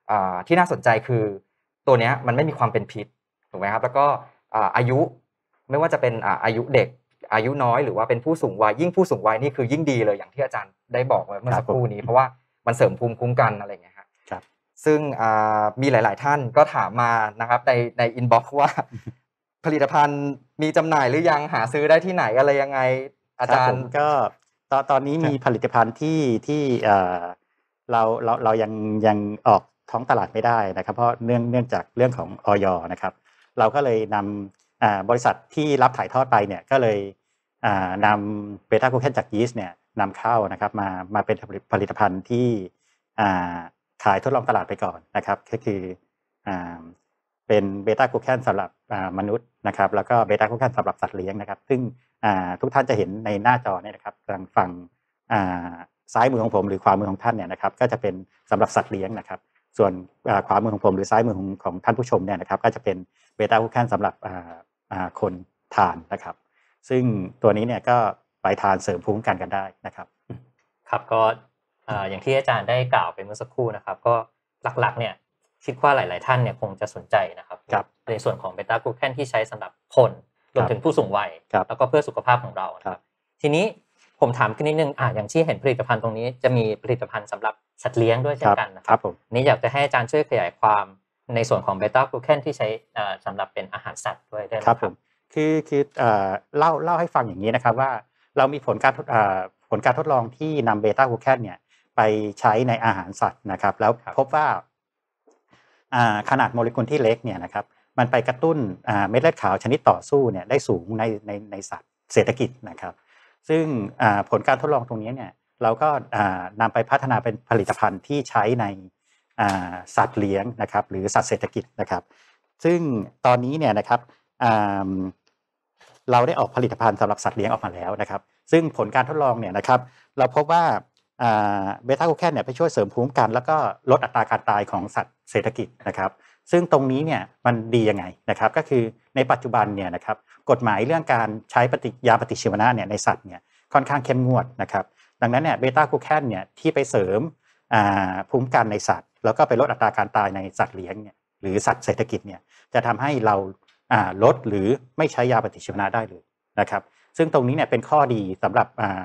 ที่น่าสนใจคือตัวเนี้ยมันไม่มีความเป็นพิษถูกไหมครับแล้วก็อายุไม่ว่าจะเป็นอายุเด็กอายุน้อยหรือว่าเป็นผู้สูงวัยยิ่งผู้สูงวัยนี่คือยิ่งดีเลยอย่างที่อาจารย์ได้บอกไว้เมื่อสักครู่นี้เพราะว่ามันเสริมภูมิคุ้มกันอะไรอย่างเงี้ยครับซึ่งมีหลายๆท่านก็ถามมานะครับในในอินบ็อกซ์ว่าผลิตภัณฑ์มีจำหน่ายหรือยังหาซื้อได้ที่ไหนอะไรยังไงอาจารย์ก็ตอนตอนนี้มีผลิตภัณฑ์ที่ที่เราเราเรายังยังออกท้องตลาดไม่ได้นะครับเพราะเนื่องเนื่องจากเรื่องของอย.นะครับเราก็เลยนำบริษัทที่รับถ่ายทอดไปเนี่ยก็เลยนำเบต้าโกลูแคนจากยีสต์เนี่ยนำเข้านะครับมามาเป็นผลิตภัณฑ์ที่ขายทดลองตลาดไปก่อนนะครับก็คือเป็นเบต้าโกลูแคนสำหรับมนุษย์นะครับแล้วก็เบต้าโกลูแคนสำหรับสัตว์เลี้ยงนะครับซึ่งทุกท่านจะเห็นในหน้าจอเนี่ยนะครับทางฝั่งซ้ายมือของผมหรือขวามือของท่านเนี่ยนะครับก็จะเป็นสำหรับสัตว์เลี้ยงนะครับส่วนขวามือของผมหรือซ้ายมือของของท่านผู้ชมเนี่ยนะครับก็จะเป็นเบต้าโกลูแคนสำหรับคนทานนะครับซึ่งตัวนี้เนี่ยก็ไปทานเสริมภูมิคุ้มกันกันได้นะครับครับก็อย่างที่อาจารย์ได้กล่าวไปเมื่อสักครู่นะครับก็หลักๆเนี่ยคิดว่าหลายๆท่านเนี่ยคงจะสนใจนะครับในส่วนของเบต้าโกลูแคนที่ใช้สำหรับคนรวมถึงผู้สูงวัยแล้วก็เพื่อสุขภาพของเราครับทีนี้ผมถามขึ้นนิดนึงอ่ะอย่างที่เห็นผลิตภัณฑ์ตรงนี้จะมีผลิตภัณฑ์สำหรับสัตว์เลี้ยงด้วยเช่นกันนะครับนี่อยากจะให้อาจารย์ช่วยขยายความในส่วนของเบต้าโกลูแคนที่ใช้สำหรับเป็นอาหารสัตว์ด้วยได้ไหมครับผมคือคือเล่าเล่าให้ฟังอย่างนี้นะครับว่าเรามีผลการผลการทดลองที่นำเบต้าโกลูแคนเนี่ยไปใช้ในอาหารสัตว์นะครับแล้วพบว่าขนาดโมเลกุลที่เล็กเนี่ยนะครับมันไปกระตุ้นเม็ดเลือดขาวชนิดต่อสู้เนี่ยได้สูงในในในสัตว์เศรษฐกิจนะครับซึ่งผลการทดลองตรงนี้เนี่ยเราก็นำไปพัฒนาเป็นผลิตภัณฑ์ที่ใช้ในสัตว์เลี้ยงนะครับหรือสัตว์เศรษฐกิจนะครับซึ่งตอนนี้เนี่ยนะครับเราได้ออกผลิตภัณฑ์สำหรับสัตว์เลี้ยงออกมาแล้วนะครับซึ่งผลการทดลองเนี่ยนะครับเราพบว่าเบต้าโกลูแคนเนี่ยไปช่วยเสริมภูมิคุ้มกันแล้วก็ลดอัตราการตายของสัตว์เศรษฐกิจนะครับซึ่งตรงนี้เนี่ยมันดียังไงนะครับก็คือในปัจจุบันเนี่ยนะครับกฎหมายเรื่องการใช้ปฏิยาปฏิชีวนะเนี่ยในสัตว์เนี่ยค่อนข้างเข้มงวดนะครับดังนั้นเนี่ยเบต้าโกลูแคนเนี่ยที่ไปเสริมภูมิคุ้มกันในสัตว์แล้วก็ไปลดอัตราการตายในสัตว์เลี้ยงเนี่ยหรือสัตว์เศรษฐกิจเนี่ยจะทำให้เราลดหรือไม่ใช้ยาปฏิชีวนะได้เลยนะครับซึ่งตรงนี้เนี่ยเป็นข้อดีสำหรับ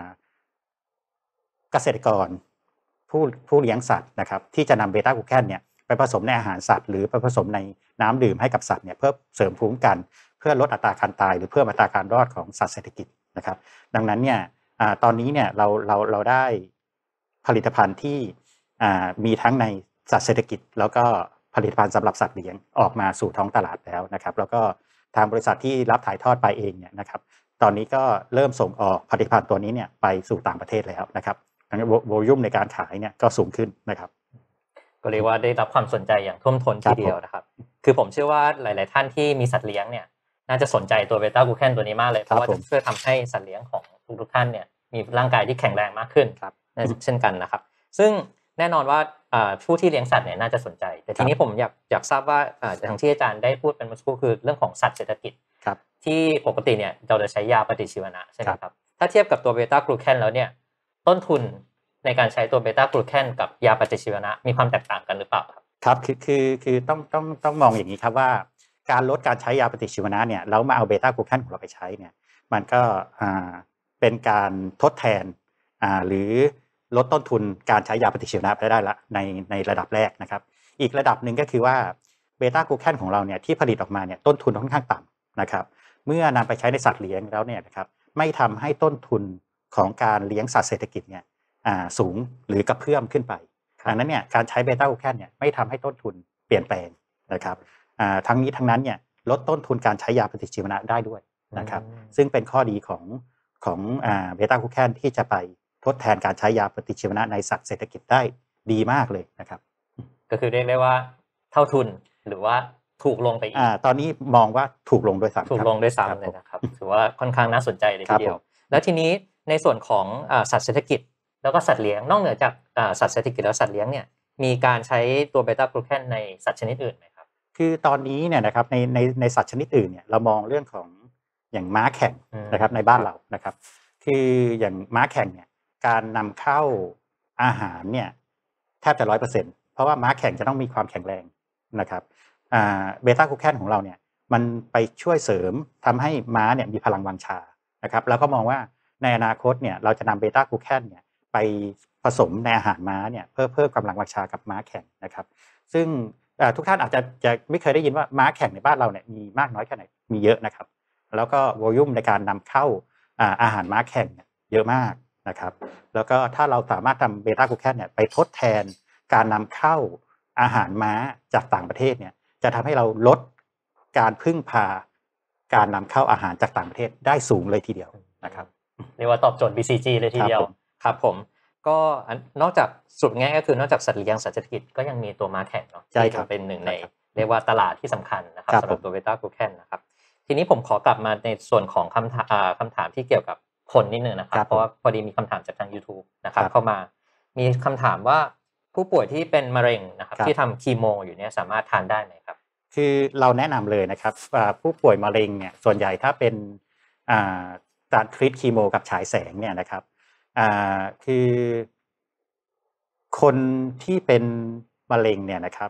เกษตรกรผู้ผู้เลี้ยงสัตว์นะครับที่จะนำเบต้าโกลูแคนเนี่ยไปผสมในอาหารสัตว์หรือไปผสมในน้ำดื่มให้กับสัตว์เนี่ยเพื่อเสริมภูมิคุ้มกันเพื่อลดอัตราการตายหรือเพิ่มอัตราการรอดของสัตว์เศรษฐกิจนะครับดังนั้นเนี่ยตอนนี้เนี่ยเราเราเราได้ผลิตภัณฑ์ที่มีทั้งในสัตว์เศรษฐกิจแล้วก็ผลิตภัณฑ์สำหรับสัตว์เลี้ยงออกมาสู่ท้องตลาดแล้วนะครับแล้วก็ทางบริษัทที่รับถ่ายทอดไปเองเนี่ยนะครับตอนนี้ก็เริ่มส่งออกผลิตภัณฑ์ตัวนี้เนี่ยไปสู่ต่างประเทศแล้วนะครับโวลุ่มในการขายเนี่ยก็สูงขึ้นนะครับก็เรียกว่าได้รับความสนใจอย่างท่วมท้นทีเดียวนะครับคือผมเชื่อว่าหลายๆท่านที่มีสัตว์เลี้ยงเนี่ยน่าจะสนใจตัวเบต้าโกลูแคนตัวนี้มากเลยเพราะว่าจะช่วยทำให้สัตว์เลี้ยงของทุกๆท่านเนี่ยมีร่างกายที่แข็งแรงมากขึ้นเช่นกันนะครับซึ่งแน่นอนว่าผู้ที่เลี้ยงสัตว์เนี่ยน่าจะสนใจแต่ทีนี้ผมอยากอยากทราบว่าทางที่อาจารย์ได้พูดเป็นเมื่อสักครู่คือเรื่องของสัตว์เศรษฐกิจที่ปกติเนี่ยเราจะใช้ยาปฏิชีวนะใช่ไหมครับถ้าเทียบกับตัวเบต้าโกลูแคนแล้วเนี่ยต้นทุนในการใช้ตัวเบต้าโกลูแคนกับยาปฏิชีวนะมีความแตกต่างกันหรือเปล่าครับครับคือคือคือต้องต้องต้องมองอย่างนี้ครับว่าการลดการใช้ยาปฏิชีวนะเนี่ยแล้วมาเอาเบต้าโกลูแคนของเราไปใช้เนี่ยมันก็เป็นการทดแทนหรือลดต้นทุนการใช้ยาปฏิชีวนะไปได้ละในในระดับแรกนะครับอีกระดับหนึ่งก็คือว่าเบต้าโกลูแคนของเราเนี่ยที่ผลิตออกมาเนี่ยต้นทุนค่อนข้างต่ำนะครับเมื่อนำไปใช้ในสัตว์เลี้ยงแล้วเนี่ยนะครับไม่ทำให้ต้นทุนของการเลี้ยงสัตว์เศรษฐกิจเนี่ยสูงหรือกระเพื่อมขึ้นไปดังนั้นเนี่ยการใช้เบต้าโกลูแคนเนี่ยไม่ทำให้ต้นทุนเปลี่ยนแปลงนะครับทั้งนี้ทั้งนั้นเนี่ยลดต้นทุนการใช้ยาปฏิชีวนะได้ด้วยนะครับซึ่งเป็นข้อดีของของเบต้าโกลูแคนที่จะไปทดแทนการใช้ยาปฏิชีวนะในสัตว์เศรษฐกิจได้ดีมากเลยนะครับก็คือเรียกได้ว่าเท่าทุนหรือว่าถูกลงไปอีกตอนนี้มองว่าถูกลงด้วยซ้ำถูกลงด้วยซ้ำเลยนะครับถือว่าค่อนข้างน่าสนใจเลยทีเดียวแล้วทีนี้ในส่วนของสัตว์เศรษฐกิจแล้วก็สัตว์เลี้ยงนอกเหนือจากสัตว์เศรษฐกิจแล้วสัตว์เลี้ยงเนี่ยมีการใช้ตัวเบต้าโกลูแคนในสัตว์ชนิดอื่นไหมครับคือตอนนี้เนี่ยนะครับในในในสัตว์ชนิดอื่นเนี่ยเรามองเรื่องของอย่างม้าแข่งนะครับในบ้านเรานะครับคืออย่างม้าแข่งเนี่ยการนำเข้าอาหารเนี่ยแทบจะร้อยเปอร์เซ็นต์เพราะว่าม้าแข่งจะต้องมีความแข็งแรงนะครับเบต้ากูแคนของเราเนี่ยมันไปช่วยเสริมทำให้ม้าเนี่ยมีพลังวังชานะครับแล้วก็มองว่าในอนาคตเนี่ยเราจะนำเบต้ากูแคนเนี่ยไปผสมในอาหารม้าเนี่ยเพื่อเพิ่มกำลังวังชากับม้าแข่งนะครับซึ่งทุกท่านอาจจะจะไม่เคยได้ยินว่าม้าแข่งในบ้านเราเนี่ยมีมากน้อยแค่ไหนมีเยอะนะครับแล้วก็วอลลุ่มในการนำเข้าอาหารม้าแข่งเนี่ยเยอะมากนะครับแล้วก็ถ้าเราสามารถทำเบต้ากูแคนเนี่ยไปทดแทนการนำเข้าอาหารม้าจากต่างประเทศเนี่ยจะทำให้เราลดการพึ่งพาการนำเข้าอาหารจากต่างประเทศได้สูงเลยทีเดียวนะครับเรียกว่าตอบโจทย์ บี ซี จี เลยทีเดียวครับผมก็นอกจากสุดง่ายก็คือนอกจากสัตว์เลี้ยงสัตว์เศรษฐกิจก็ยังมีตัวม้าแข่งเนาะที่เป็นหนึ่งในเรียกว่าตลาดที่สำคัญนะครับสำหรับตัวเบต้ากูแคนนะครับทีนี้ผมขอกลับมาในส่วนของคำถามคำถามที่เกี่ยวกับคนนิดนึงนะครับเพราะว่าพอดีมีคำถามจากทาง YouTube นะครับเข้ามามีคำถามว่าผู้ป่วยที่เป็นมะเร็งนะครับที่ทำคีโมอยู่เนี่ยสามารถทานได้ไหมครับคือเราแนะนำเลยนะครับผู้ป่วยมะเร็งเนี่ยส่วนใหญ่ถ้าเป็นการทรีตคีโมกับฉายแสงเนี่ยนะครับคือคนที่เป็นมะเร็งเนี่ยนะครับ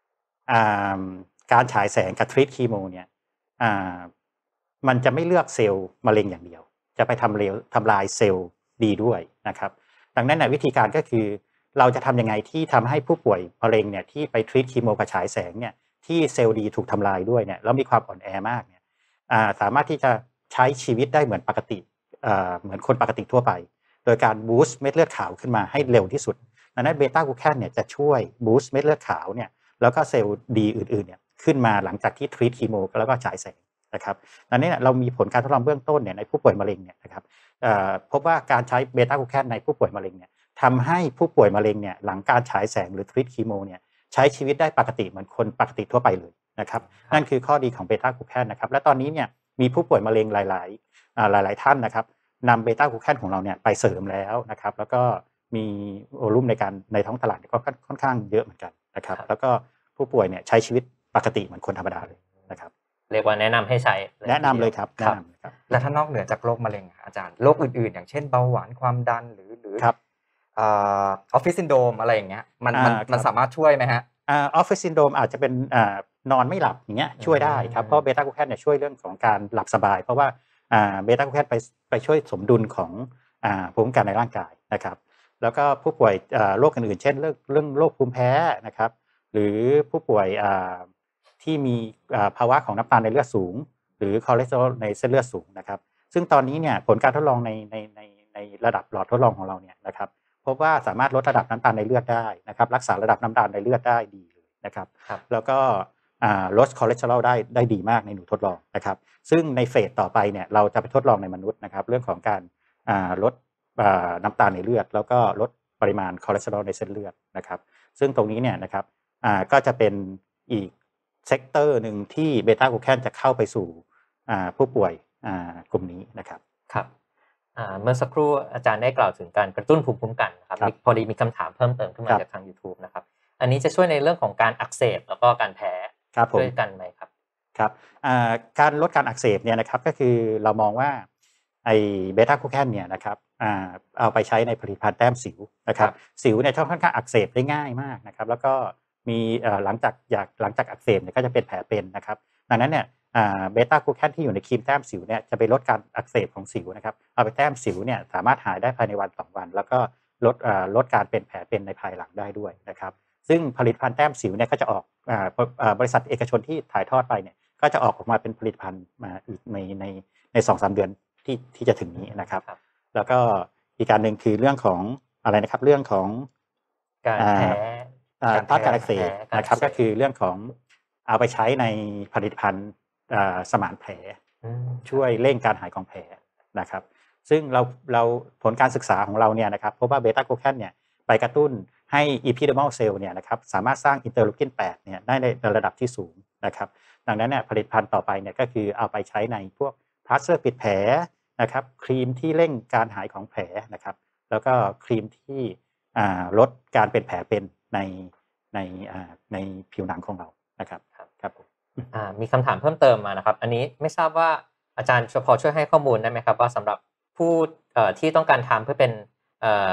การฉายแสงกับทรีตคีโมเนี่ยมันจะไม่เลือกเซลล์มะเร็งอย่างเดียวจะไปทำเลวทำลายเซลล์ดีด้วยนะครับดังนั้นวิธีการก็คือเราจะทำยังไงที่ทำให้ผู้ป่วยมะเร็งเนี่ยที่ไปทรีตคีโมกับฉายแสงเนี่ยที่เซลล์ดีถูกทำลายด้วยเนี่ยแล้วมีความอ่อนแอมากเนี่ยสามารถที่จะใช้ชีวิตได้เหมือนปกติเหมือนคนปกติทั่วไปโดยการบูสต์เม็ดเลือดขาวขึ้นมาให้เร็วที่สุดดังนั้นเบต้ากูแคนเนี่ยจะช่วยบูสต์เม็ดเลือดขาวเนี่ยแล้วก็เซลล์ดีอื่นๆเนี่ยขึ้นมาหลังจากที่ทรีตคีโมแล้วก็ฉายแสงนะครับดังนั้นเรามีผลการทดลองเบื้องต้นเนี่ยในผู้ป่วยมะเร็งเนี่ยนะครับพบว่าการใช้เบต้ากูแคนในผู้ป่วยมะเร็งเนี่ยทำให้ผู้ป่วยมะเร็งเนี่ยหลังการฉายแสงหรือทรีตคีโมเนี่ยใช้ชีวิตได้ปกติเหมือนคนปกติทั่วไปเลยนะครับนั่นคือข้อดีของเบต้ากูแคนนะครับและตอนนี้เนี่ยมีผู้ป่วยมะเร็งหลายๆหลายๆท่านนะครับนำเบต้ากูแคนของเราเนี่ยไปเสริมแล้วนะครับแล้วก็มีโวลุ่มในการในท้องตลาดก็ค่อนข้างเยอะเหมือนกันนะครับแล้วก็ผู้ป่วยเนี่ยใช้ชีวิตปกติเหมือนคนธรรมดาเลยนะครับเรียกว่าแนะนำให้ใช้แนะนำเลยครับแนะนำเลยครับและถ้านอกเหนือจากโรคมะเร็งอาจารย์โรคอื่นๆอย่างเช่นเบาหวานความดันหรือหรือออฟฟิศซินโดรมอะไรอย่างเงี้ยมันมันมันสามารถช่วยไหมฮะออฟฟิศซินโดรมอาจจะเป็นนอนไม่หลับอย่างเงี้ยช่วยได้ครับเพราะเบต้ากูแคนเนี่ยช่วยเรื่องของการหลับสบายเพราะว่าเบต้ากูแคนไปไปช่วยสมดุลของภูมิคุ้มกันในร่างกายนะครับแล้วก็ผู้ป่วยโรคอื่นๆเช่นเรื่องเรื่องโรคภูมิแพ้นะครับหรือผู้ป่วยที่มีภาวะของน้ำตาลในเลือดสูงหรือคอเลสเตอรอลในเส้นเลือดสูงนะครับซึ่งตอนนี้เนี่ยผลการทดลองในในในในระดับหลอดทดลองของเราเนี่ยนะครับพบว่าสามารถลดระดับน้ำตาลในเลือดได้นะครับรักษาระดับน้ำตาลในเลือดได้ดีเลยนะครับแล้วก็ลดคอเลสเตอรอลได้ได้ดีมากในหนูทดลองนะครับซึ่งในเฟสต่อไปเนี่ยเราจะไปทดลองในมนุษย์นะครับเรื่องของการลดน้ำตาลในเลือดแล้วก็ลดปริมาณคอเลสเตอรอลในเส้นเลือดนะครับซึ่งตรงนี้เนี่ยนะครับก็จะเป็นอีกเซกเตอร์หนึ่งที่เบต้ากูแคนจะเข้าไปสู่ผู้ป่วยกลุ่มนี้นะครับครับเมื่อสักครู่อาจารย์ได้กล่าวถึงการกระตุ้นภูมิคุ้มกันนะครับพอดีมีคำถามเพิ่มเติมขึ้นมาจากทาง YouTube นะครับอันนี้จะช่วยในเรื่องของการอักเสบแล้วก็การแพ้ด้วยกันไหมครับครับการลดการอักเสบเนี่ยนะครับก็คือเรามองว่าไอเบต้ากูแคนเนี่ยนะครับเอาไปใช้ในผลิตภัณฑ์แต้มสิวนะครับสิวเนี่ยค่อนข้างอักเสบได้ง่ายมากนะครับแล้วก็มีหลังจากอยากหลังจากอักเสบเนี่ยก็จะเป็นแผลเป็นนะครับดังนั้นเนี่ยเบต้ากูแคนที่อยู่ในครีมแต้มสิวเนี่ยจะไปลดการอักเสบของสิวนะครับเอาไปแต้มสิวเนี่ยสามารถหายได้ภายในวันสองวันแล้วก็ลดลดการเป็นแผลเป็นในภายหลังได้ด้วยนะครับซึ่งผลิตภัณฑ์แต้มสิวเนี่ยก็จะออกบริษัทเอกชนที่ถ่ายทอดไปเนี่ยก็จะออกออกมาเป็นผลิตภัณฑ์มาอีกในในในสองสามเดือนที่ที่จะถึงนี้นะครับแล้วก็อีกการหนึ่งคือเรื่องของอะไรนะครับเรื่องของการแพ้ต้านการอักเสบนะครับก็คือเรื่องของเอาไปใช้ในผลิตภัณฑ์สมานแผลช่วยเร่งการหายของแผลนะครับซึ่งเราเราผลการศึกษาของเราเนี่ยนะครับพบว่าเบต้ากูแคนเนี่ยไปกระตุ้นให้ epidermal cell เนี่ยนะครับสามารถสร้างอินเตอร์ลูคินแปดเนี่ยได้ในระดับที่สูงนะครับดังนั้นเนี่ยผลิตภัณฑ์ต่อไปเนี่ยก็คือเอาไปใช้ในพวกพลาสเตอร์ปิดแผลนะครับครีมที่เร่งการหายของแผลนะครับแล้วก็ครีมที่ลดการเป็นแผลเป็นในในในผิวหนังของเรานะครับครับผมมีคำถามเพิ่มเติมมานะครับอันนี้ไม่ทราบว่าอาจารย์พอช่วยให้ข้อมูลได้ไหมครับว่าสำหรับผู้ที่ต้องการทำเพื่อเป็น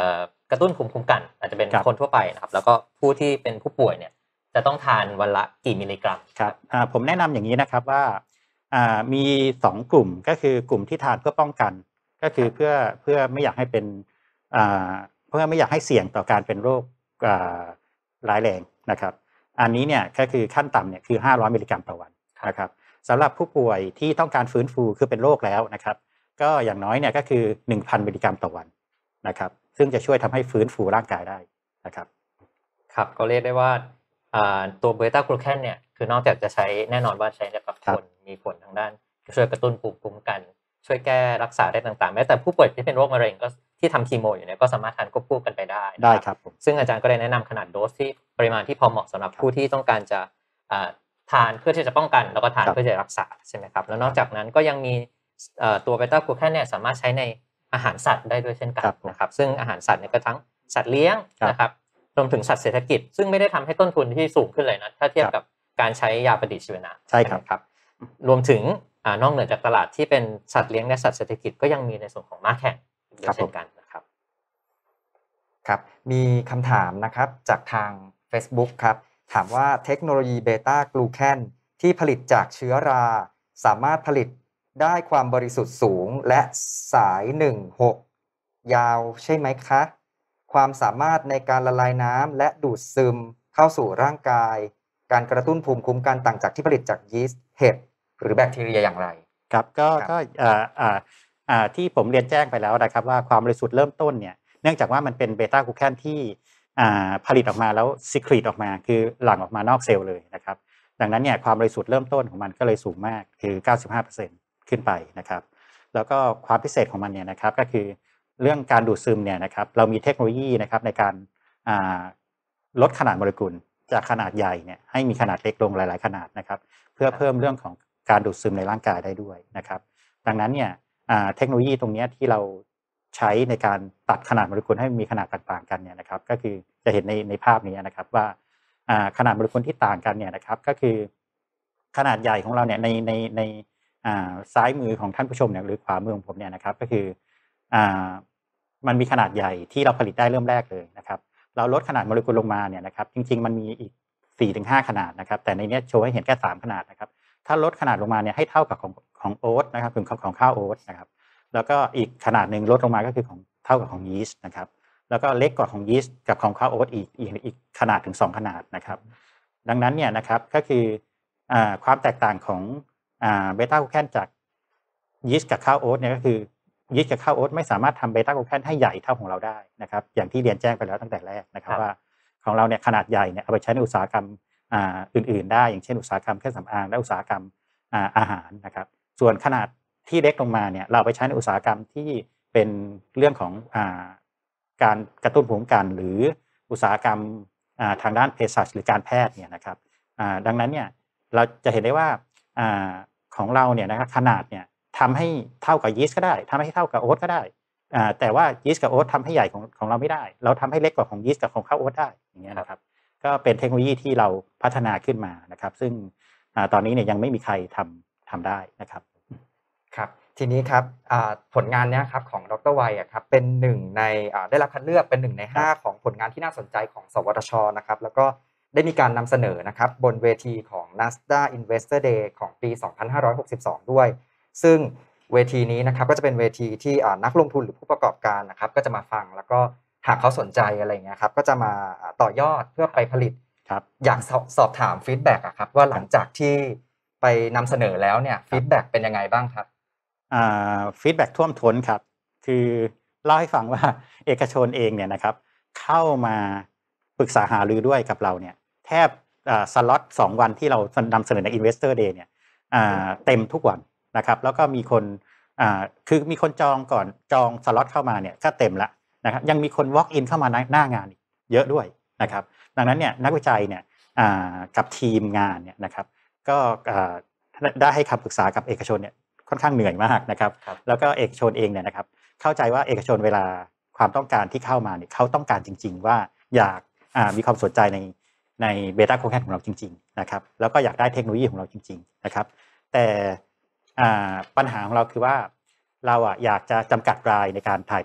กระตุ้นภูมิคุ้มกันอาจจะเป็นครับคนทั่วไปนะครับแล้วก็ผู้ที่เป็นผู้ป่วยเนี่ยจะต้องทานวันละกี่มิลลิกรัมครับอ่าผมแนะนำอย่างนี้นะครับว่าอ่ามีสองกลุ่มก็คือกลุ่มที่ทานเพื่อป้องกันก็คือเพื่อเพื่อไม่อยากให้เป็นอ่าเพื่อไม่อยากให้เสี่ยงต่อการเป็นโรคอ่าร้ายแรงนะครับอันนี้เนี่ยก็คือขั้นต่ำเนี่ยคือห้าร้อยมิลลิกรัมต่อวันนะครับสำหรับผู้ป่วยที่ต้องการฟื้นฟูคือเป็นโรคแล้วนะครับก็อย่างน้อยเนี่ยก็คือ หนึ่งพัน มิลลิกรัมต่อวันนะครับซึ่งจะช่วยทำให้ฟื้นฟูร่างกายได้นะครับครับก็เรียกได้ว่าอ่าตัวเบต้ากลูแคนเนี่ยคือนอกจากจะใช้แน่นอนว่าใช้กับคนมีผลทางด้านช่วยกระตุ้นภูมิคุ้มกันช่วยแก้รักษาได้ต่างๆแม้แต่ผู้ป่วยที่เป็นโรคมะเร็งก็ที่ทำคีโมอยู่เนี่ยก็สามารถทานควบคู่กันไปได้ได้ครับผมซึ่งอาจารย์ก็ได้แนะนำขนาดโดสที่ปริมาณที่พอเหมาะสำหรับผู้ที่ต้องการจะอ่าทานเพื่อที่จะป้องกันแล้วก็ทานเพื่อจะรักษาใช่ไหมครับแล้วนอกจากนั้นก็ยังมีตัวเบต้ากลูแคนเนี่ยสามารถใช้ในอาหารสัตว์ได้ด้วยเช่นกันนะครับซึ่งอาหารสัตว์เนี่ยก็ทั้งสัตว์เลี้ยงนะครับรวมถึงสัตว์เศรษฐกิจซึ่งไม่ได้ทำให้ต้นทุนที่สูงขึ้นเลยนะถ้าเทียบกับการใช้ยาปฏิชีวนะใช่ครับครับรวมถึงนอกเหนือจากตลาดที่เป็นสัตว์เลี้ยงและสัตว์เศรษฐกิจก็ยังมีในส่วนของม้าแข่งด้วยเช่นกันนะครับครับมีคำถามนะครับจากทาง Facebook ครับถามว่าเทคโนโลยีเบต้ากลูแคนที่ผลิตจากเชื้อราสามารถผลิตได้ความบริสุทธิ์สูงและสายหนึ่งหกยาวใช่ไหมคะความสามารถในการละลายน้ำและดูดซึมเข้าสู่ร่างกายการกระตุ้นภูมิคุ้มกันต่างจากที่ผลิตจากยีสต์เห็ดหรือแบคทีเรียอย่างไรครับก็ก็อ่าอ่าอ่าที่ผมเรียนแจ้งไปแล้วนะครับว่าความบริสุทธิ์เริ่มต้นเนี่ยเนื่องจากว่ามันเป็นเบต้ากลูแคนที่อ่าผลิตออกมาแล้วซีครีตออกมาคือหลั่งออกมานอกเซลล์เลยนะครับดังนั้นเนี่ยความบริสุทธิ์เริ่มต้นของมันก็เลยสูงมากคือ เก้าสิบห้าเปอร์เซ็นต์ ขึ้นไปนะครับแล้วก็ความพิเศษของมันเนี่ยนะครับก็คือเรื่องการดูดซึมเนี่ยนะครับเรามีเทคโนโลยีนะครับในการลดขนาดโมเลกุลจากขนาดใหญ่เนี่ยให้มีขนาดเล็กลงหลายๆขนาดนะครับเพื่อเพิ่มเรื่องของการดูดซึมในร่างกายได้ด้วยนะครับดังนั้นเนี่ยเทคโนโลยีตรงนี้ที่เราใช้ในการตัดขนาดโมเลกุลให้มีขนาดต่างๆกันเนี่ยนะครับก็คือจะเห็นในในภาพนี้นะครับว่าขนาดโมเลกุลที่ต่างกันเนี่ยนะครับก็คือขนาดใหญ่ของเราเนี่ยในในในซ้ายมือของท่านผู้ชมเนี่ยหรือขวามือของผมเนี่ยนะครับก็คือมันมีขนาดใหญ่ที่เราผลิตได้เริ่มแรกเลยนะครับเราลดขนาดโมเลกุลลงมาเนี่ยนะครับจริงๆมันมีอีก สี่ถึงห้า ขนาดนะครับแต่ในนี้โชว์ให้เห็นแค่สามขนาดนะครับถ้าลดขนาดลงมาเนี่ยให้เท่ากับของของโอ๊ตนะครับคือของของข้าวโอ๊ตนะครับแล้วก็อีกขนาดหนึ่งลดลงมาก็คือของเท่ากับของยีสต์นะครับแล้วก็เล็กกว่าของยีสต์กับของข้าวโอ๊ตอีกอีกอีกขนาดถึงสองขนาดนะครับดังนั้นเนี่ยนะครับก็คือความแตกต่างของเบต้ากลูแคนจากยีสต์กับข้าวโอ๊ตเนี่ยก็คือยีสต์กับข้าวโอ๊ตไม่สามารถทำเบต้ากลูแคนให้ใหญ่เท่าของเราได้นะครับอย่างที่เรียนแจ้งไปแล้วตั้งแต่แรกนะครับว่าของเราเนี่ยขนาดใหญ่เนี่ยเอาไปใช้ในอุตสาหกรรมอื่นๆได้อย่างเช่นอุตสาหกรรมเครื่องสำอางและอุตสาหกรรมอาหารนะครับส่วนขนาดที่เล็กลงมาเนี่ยเราไปใช้ในอุตสาหกรรมที่เป็นเรื่องของการกระตุ้นภูมิคุ้มกันหรืออุตสาหกรรมทางด้านเภสัชหรือการแพทย์เนี่ยนะครับดังนั้นเนี่ยเราจะเห็นได้ว่าของเราเนี่ยนะครับขนาดเนี่ยทำให้เท่ากับยีสต์ก็ได้ทำให้เท่ากับโอ๊ตก็ได้แต่ว่ายีสต์กับโอ๊ตทำให้ใหญ่ของของเราไม่ได้เราทำให้เล็กกว่าของยีสต์กับของข้าวโอ๊ตได้อย่างเงี้ยนะครับก็เป็นเทคโนโลยีที่เราพัฒนาขึ้นมานะครับซึ่งตอนนี้เนี่ยยังไม่มีใครทำทำได้นะครับครับทีนี้ครับผลงานนี้ครับของดร.วัยครับเป็นหนึ่งในได้รับคัดเลือกเป็นหนึ่งในห้าของผลงานที่น่าสนใจของสวทช.นะครับแล้วก็ได้มีการนำเสนอนะครับบนเวทีของ Nasdaq Investor Day ของปี สองพันห้าร้อยหกสิบสอง ด้วยซึ่งเวทีนี้นะครับก็จะเป็นเวทีที่นักลงทุนหรือผู้ประกอบการนะครับก็จะมาฟังแล้วก็หากเขาสนใจอะไรเงี้ยครับก็จะมาต่อยอดเพื่อไปผลิตอยากสอบถามฟีดแบ็กครับว่าหลังจากที่ไปนำเสนอแล้วเนี่ยฟีดแบ็กเป็นยังไงบ้างครับฟีดแบ็กท่วมท้นครับคือเล่าให้ฟังว่าเอกชนเองเนี่ยนะครับเข้ามาปรึกษาหารือด้วยกับเราเนี่ยแทบสล็อตสองวันที่เรานำเสนอใน Investor Day เนี่ยเต็มทุกวันนะครับแล้วก็มีคนคือมีคนจองก่อนจองสล็อตเข้ามาเนี่ยก็เต็มละนะครับยังมีคน walk in เข้ามาหน้างานเยอะด้วยนะครับดังนั้นเนี่ยนักวิจัยเนี่ยกับทีมงานเนี่ยนะครับก็ได้ให้คำปรึกษากับเอกชนเนี่ยค่อนข้างเหนื่อยมากนะครับแล้วก็เอกชนเองเนี่ยนะครับเข้าใจว่าเอกชนเวลาความต้องการที่เข้ามาเนี่ยเขาต้องการจริงๆว่าอยากมีความสนใจในในเบต้ากลูแคนของเราจริงๆนะครับแล้วก็อยากได้เทคโนโลยีของเราจริงๆนะครับแต่ปัญหาของเราคือว่าเราอ่ะอยากจะจำกัดรายในการถ่ายทอด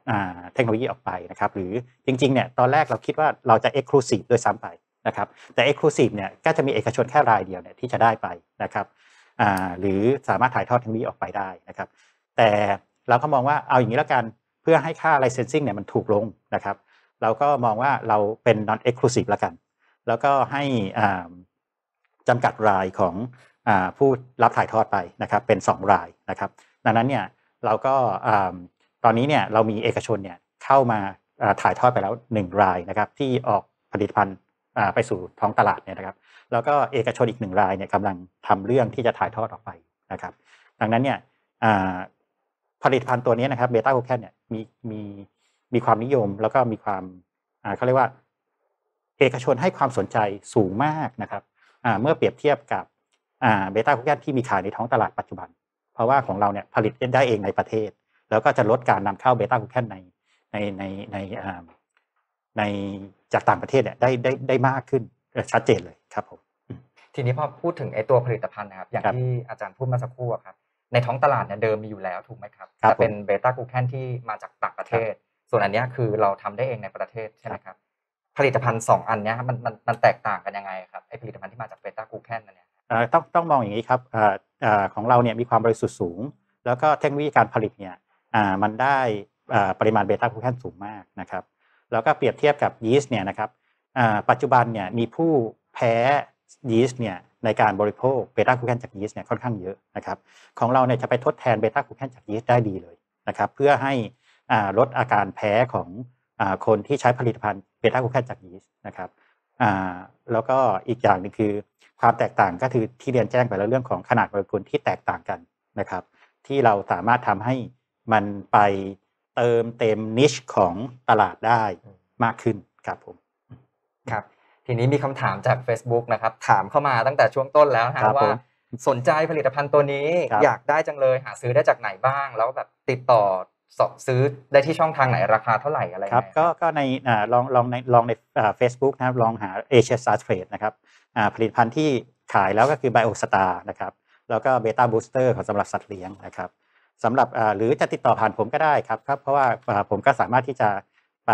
เทคโนโลยีออกไปนะครับหรือจริงๆเนี่ยตอนแรกเราคิดว่าเราจะ Exclusive ด้วยซ้ำไปนะครับแต่ Exclusive เนี่ยก็จะมีเอกชนแค่รายเดียวเนี่ยที่จะได้ไปนะครับหรือสามารถถ่ายทอดเทคโนโลยีออกไปได้นะครับแต่เราก็มองว่าเอาอย่างนี้แล้วกันเพื่อให้ค่า licensing เนี่ยมันถูกลงนะครับเราก็มองว่าเราเป็น non exclusive แล้วกันแล้วก็ให้จำกัดรายของผู้รับถ่ายทอดไปนะครับเป็นสองรายนะครับดังนั้นเนี่ยเราก็ตอนนี้เนี่ยเรามีเอกชนเนี่ยเข้ามาถ่ายทอดไปแล้วหนึ่งรายนะครับที่ออกผลิตภัณฑ์ไปสู่ท้องตลาดเนี่ยนะครับแล้วก็เอกชนอีกหนึ่งรายเนี่ยกำลังทำเรื่องที่จะถ่ายทอดออกไปนะครับดังนั้นเนี่ยผลิตภัณฑ์ตัวนี้นะครับเบต้าโคแคนเนี่ยมีมีมีความนิยมแล้วก็มีความเขาเรียกว่าเอกชนให้ความสนใจสูงมากนะครับเมื่อเปรียบเทียบกับเบต้าโคแคนที่มีขายในท้องตลาดปัจจุบันเพราะว่าของเราเนี่ยผลิตได้เองในประเทศแล้วก็จะลดการนำเข้าเบต้าโคแคนในในในในในจากต่างประเทศเนี่ยได้ได้ได้มากขึ้นชัดเจนเลยครับผมทีนี้พอพูดถึงไอ้ตัวผลิตภัณฑ์นะครับอย่างที่อาจารย์พูดมาสักครู่ครับในท้องตลาดเนี่ยเดิมมีอยู่แล้วถูกไหมครับจะเป็นเบต้ากูแคนที่มาจากต่างประเทศส่วนอันนี้คือเราทำได้เองในประเทศใช่ไหมครับผลิตภัณฑ์สองอันนี้มันมันมันแตกต่างกันยังไงครับไอ้ผลิตภัณฑ์ที่มาจากเบต้ากูแคนนั่นเนี่ยต้องต้องมองอย่างนี้ครับของเราเนี่ยมีความบริสุทธิ์สูงแล้วก็เทคโนโลยีการผลิตเนี่ยมันได้ปริมาณเบต้ากูแคนสูงมากนะครับแล้วก็เปรียบเทียบกับยีสต์เนี่ยนะครับปัจจุบันเนี่ยมีผู้แพ้ยีสต์เนี่ยในการบริโภคเบต้ากูแคนจากยีสต์เนี่ยค่อนข้างเยอะนะครับของเราเนี่ยจะไปทดแทนเบต้ากูแคนจากยีสต์ได้ดีเลยนะครับเพื่อให้ลดอาการแพ้ของคนที่ใช้ผลิตภัณฑ์เบต้ากูแคนจากยีสต์นะครับแล้วก็อีกอย่างนึงคือความแตกต่างก็คือที่เรียนแจ้งไปแล้วเรื่องของขนาดโมเลกุลที่แตกต่างกันนะครับที่เราสามารถทำให้มันไปเติมเต็มนิชของตลาดได้มากขึ้นครับผมครับทีนี้มีคำถามจาก Facebook นะครับถามเข้ามาตั้งแต่ช่วงต้นแล้วนะว่าสนใจผลิตภัณฑ์ตัวนี้อยากได้จังเลยหาซื้อได้จากไหนบ้างแล้วแบบติดต่อสอบซื้อได้ที่ช่องทางไหนราคาเท่าไหร่อะไรครับก็ก็ในลองลองในลองใน Facebook นะครับลองหา Asia Star Trade นะครับผลิตภัณฑ์ที่ขายแล้วก็คือ BioStar นะครับแล้วก็ Beta Booster ของสำหรับสัตว์เลี้ยงนะครับสำหรับหรือจะติดต่อผ่านผมก็ได้ครับครับเพราะว่าผมก็สามารถที่จะไป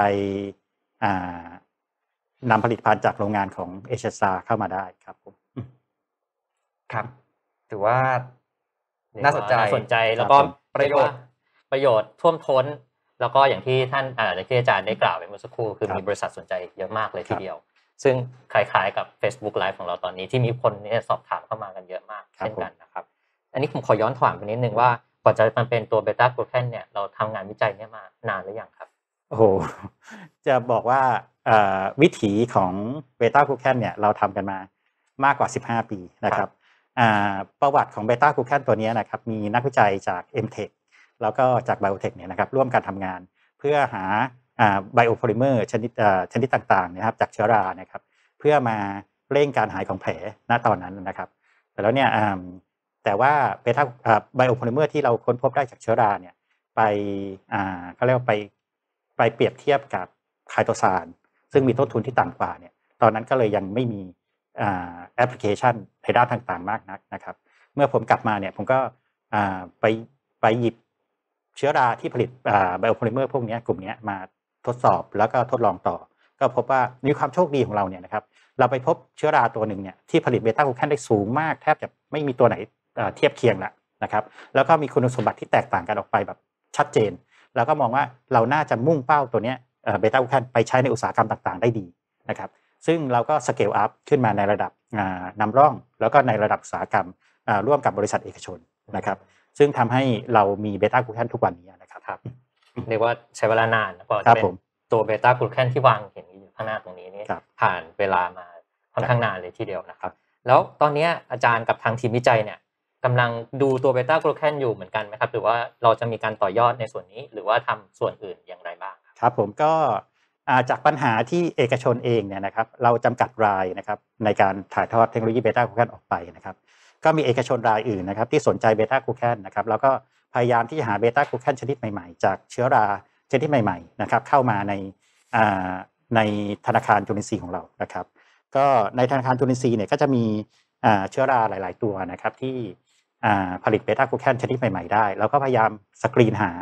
นำผลิตภัณฑ์จากโรงงานของเอเชียซาเข้ามาได้ครับผมครับถือว่าน่าสนใจน่าสนใจแล้วก็ประโยชน์ประโยชน์ท่วมท้นแล้วก็อย่างที่ท่านอย่างที่อาจารย์ได้กล่าวไปเมื่อสักครู่คือมีบริษัทสนใจเยอะมากเลยทีเดียวซึ่งคล้ายๆกับ Facebook Live ของเราตอนนี้ที่มีคนเนี่ยสอบถามเข้ามากันเยอะมากเช่นกันนะครับอันนี้ผมขอย้อนถามไปนิดนึงว่ากว่าจะมันเป็นตัวเบต้ากูแคนเนี่ยเราทำงานวิจัยเนี่ยมานานหรือยังครับโอ้โหจะบอกว่าวิถีของเบต้ากูแคนเนี่ยเราทำกันมามากกว่าสิบห้าปีนะครับประวัติของเบต้ากูแคนตัวนี้นะครับมีนักวิจัยจาก เอ็ม เทค แล้วก็จาก Biotech เนี่ยนะครับร่วมกันทำงานเพื่อหาไบโอโพลิเมอร์ชนิดชนิดต่างๆนะครับจากเชื้อรานะครับเพื่อมาเร่งการหายของแผลณตอนนั้นนะครับแต่แล้วเนี่ยแต่ว่าเบต้าไบโอโพลิเมอร์ที่เราค้นพบได้จากเชื้อราเนี่ยไปเขาเรียกว่าไปไปเปรียบเทียบกับไคโตซานซึ่งมีต้นทุนที่ต่ำกว่าเนี่ยตอนนั้นก็เลยยังไม่มีแอปพลิเคชันในด้านต่างๆมากนักนะครับเมื่อผมกลับมาเนี่ยผมก็ไปไปหยิบเชื้อราที่ผลิตไบโอโพลิเมอร์พวกนี้กลุ่มนี้มาทดสอบแล้วก็ทดลองต่อก็พบว่ามีความโชคดีของเราเนี่ยนะครับเราไปพบเชื้อราตัวหนึ่งเนี่ยที่ผลิตเบต้ากูแคนได้สูงมากแทบจะไม่มีตัวไหนเทียบเคียงละนะครับแล้วก็มีคุณสมบัติที่แตกต่างกันออกไปแบบชัดเจนแล้วก็มองว่าเราน่าจะมุ่งเป้าตัวนี้เบต้ากูแคนไปใช้ในอุตสาหกรรมต่างๆได้ดีนะครับซึ่งเราก็สเกลอัพขึ้นมาในระดับนำร่องแล้วก็ในระดับอุตสาหกรรมร่วมกับบริษัทเอกชนนะครับซึ่งทำให้เรามีเบต้ากูแคนทุกวันนี้นะครับเรียกว่าใช้เวลานานกว่าจะเป็นตัวเบต้ากูแคนที่วางเห็นอยู่ข้างหน้าตรงนี้นี่ผ่านเวลามาค่อนข้างนานเลยทีเดียวนะครับแล้วตอนนี้อาจารย์กับทางทีมวิจัยเนี่ยกำลังดูตัวเบต้ากูแคนอยู่เหมือนกันไหมครับหรือว่าเราจะมีการต่อยอดในส่วนนี้หรือว่าทำส่วนอื่นอย่างไรบ้างครับผมก็จากปัญหาที่เอกชนเองเนี่ยนะครับเราจำกัดรายนะครับในการถ่ายทอดเทคโนโลยีเบต้ากูแคนออกไปนะครับก็มีเอกชนรายอื่นนะครับที่สนใจเบต้ากูแคนนะครับแล้วก็พยายามที่จะหาเบต้ากูแคนชนิดใหม่ๆจากเชื้อราชนิดใหม่ๆนะครับเข้ามาในในธนาคารจุลินทรีย์ของเรานะครับก็ในธนาคารจุลินทรีย์เนี่ยก็จะมีเชื้อราหลายๆตัวนะครับที่ผลิตเบต้ากูแคนชนิดใหม่ๆได้แล้วก็พยายามสกรีนหา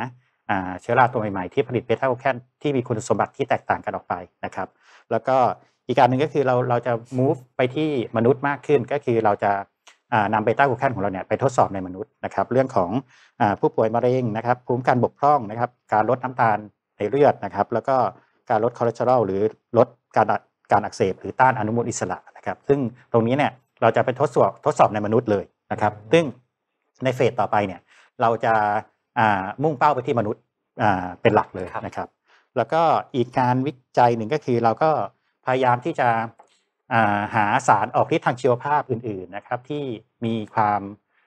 อ่าเชื้อราตัวใหม่ๆที่ผลิตเบต้ากูแคนที่มีคุณสมบัติที่แตกต่างกันออกไปนะครับแล้วก็อีกการหนึ่งก็คือเราเราจะ move ไปที่มนุษย์มากขึ้นก็คือเราจะนำเบต้ากูแคนของเราเนี่ยไปทดสอบในมนุษย์นะครับเรื่องของผู้ป่วยมะเร็งนะครับภูมิคุ้มกันบกพร่องนะครับการลดน้ำตาลในเลือดนะครับแล้วก็การลดคอเลสเตอรอลหรือลดการการอักเสบหรือต้านอนุมูลอิสระนะครับซึ่งตรงนี้เนี่ยเราจะไปทดสอบทดสอบในมนุษย์เลยนะครับซึ่งในเฟสต่อไปเนี่ยเราจะมุ่งเป้าไปที่มนุษย์เป็นหลักเลยนะครับแล้วก็อีกการวิจัยหนึ่งก็คือเราก็พยายามที่จะหาสารออกฤทธิ์ทางชีวภาพอื่นๆนะครับที่มีความ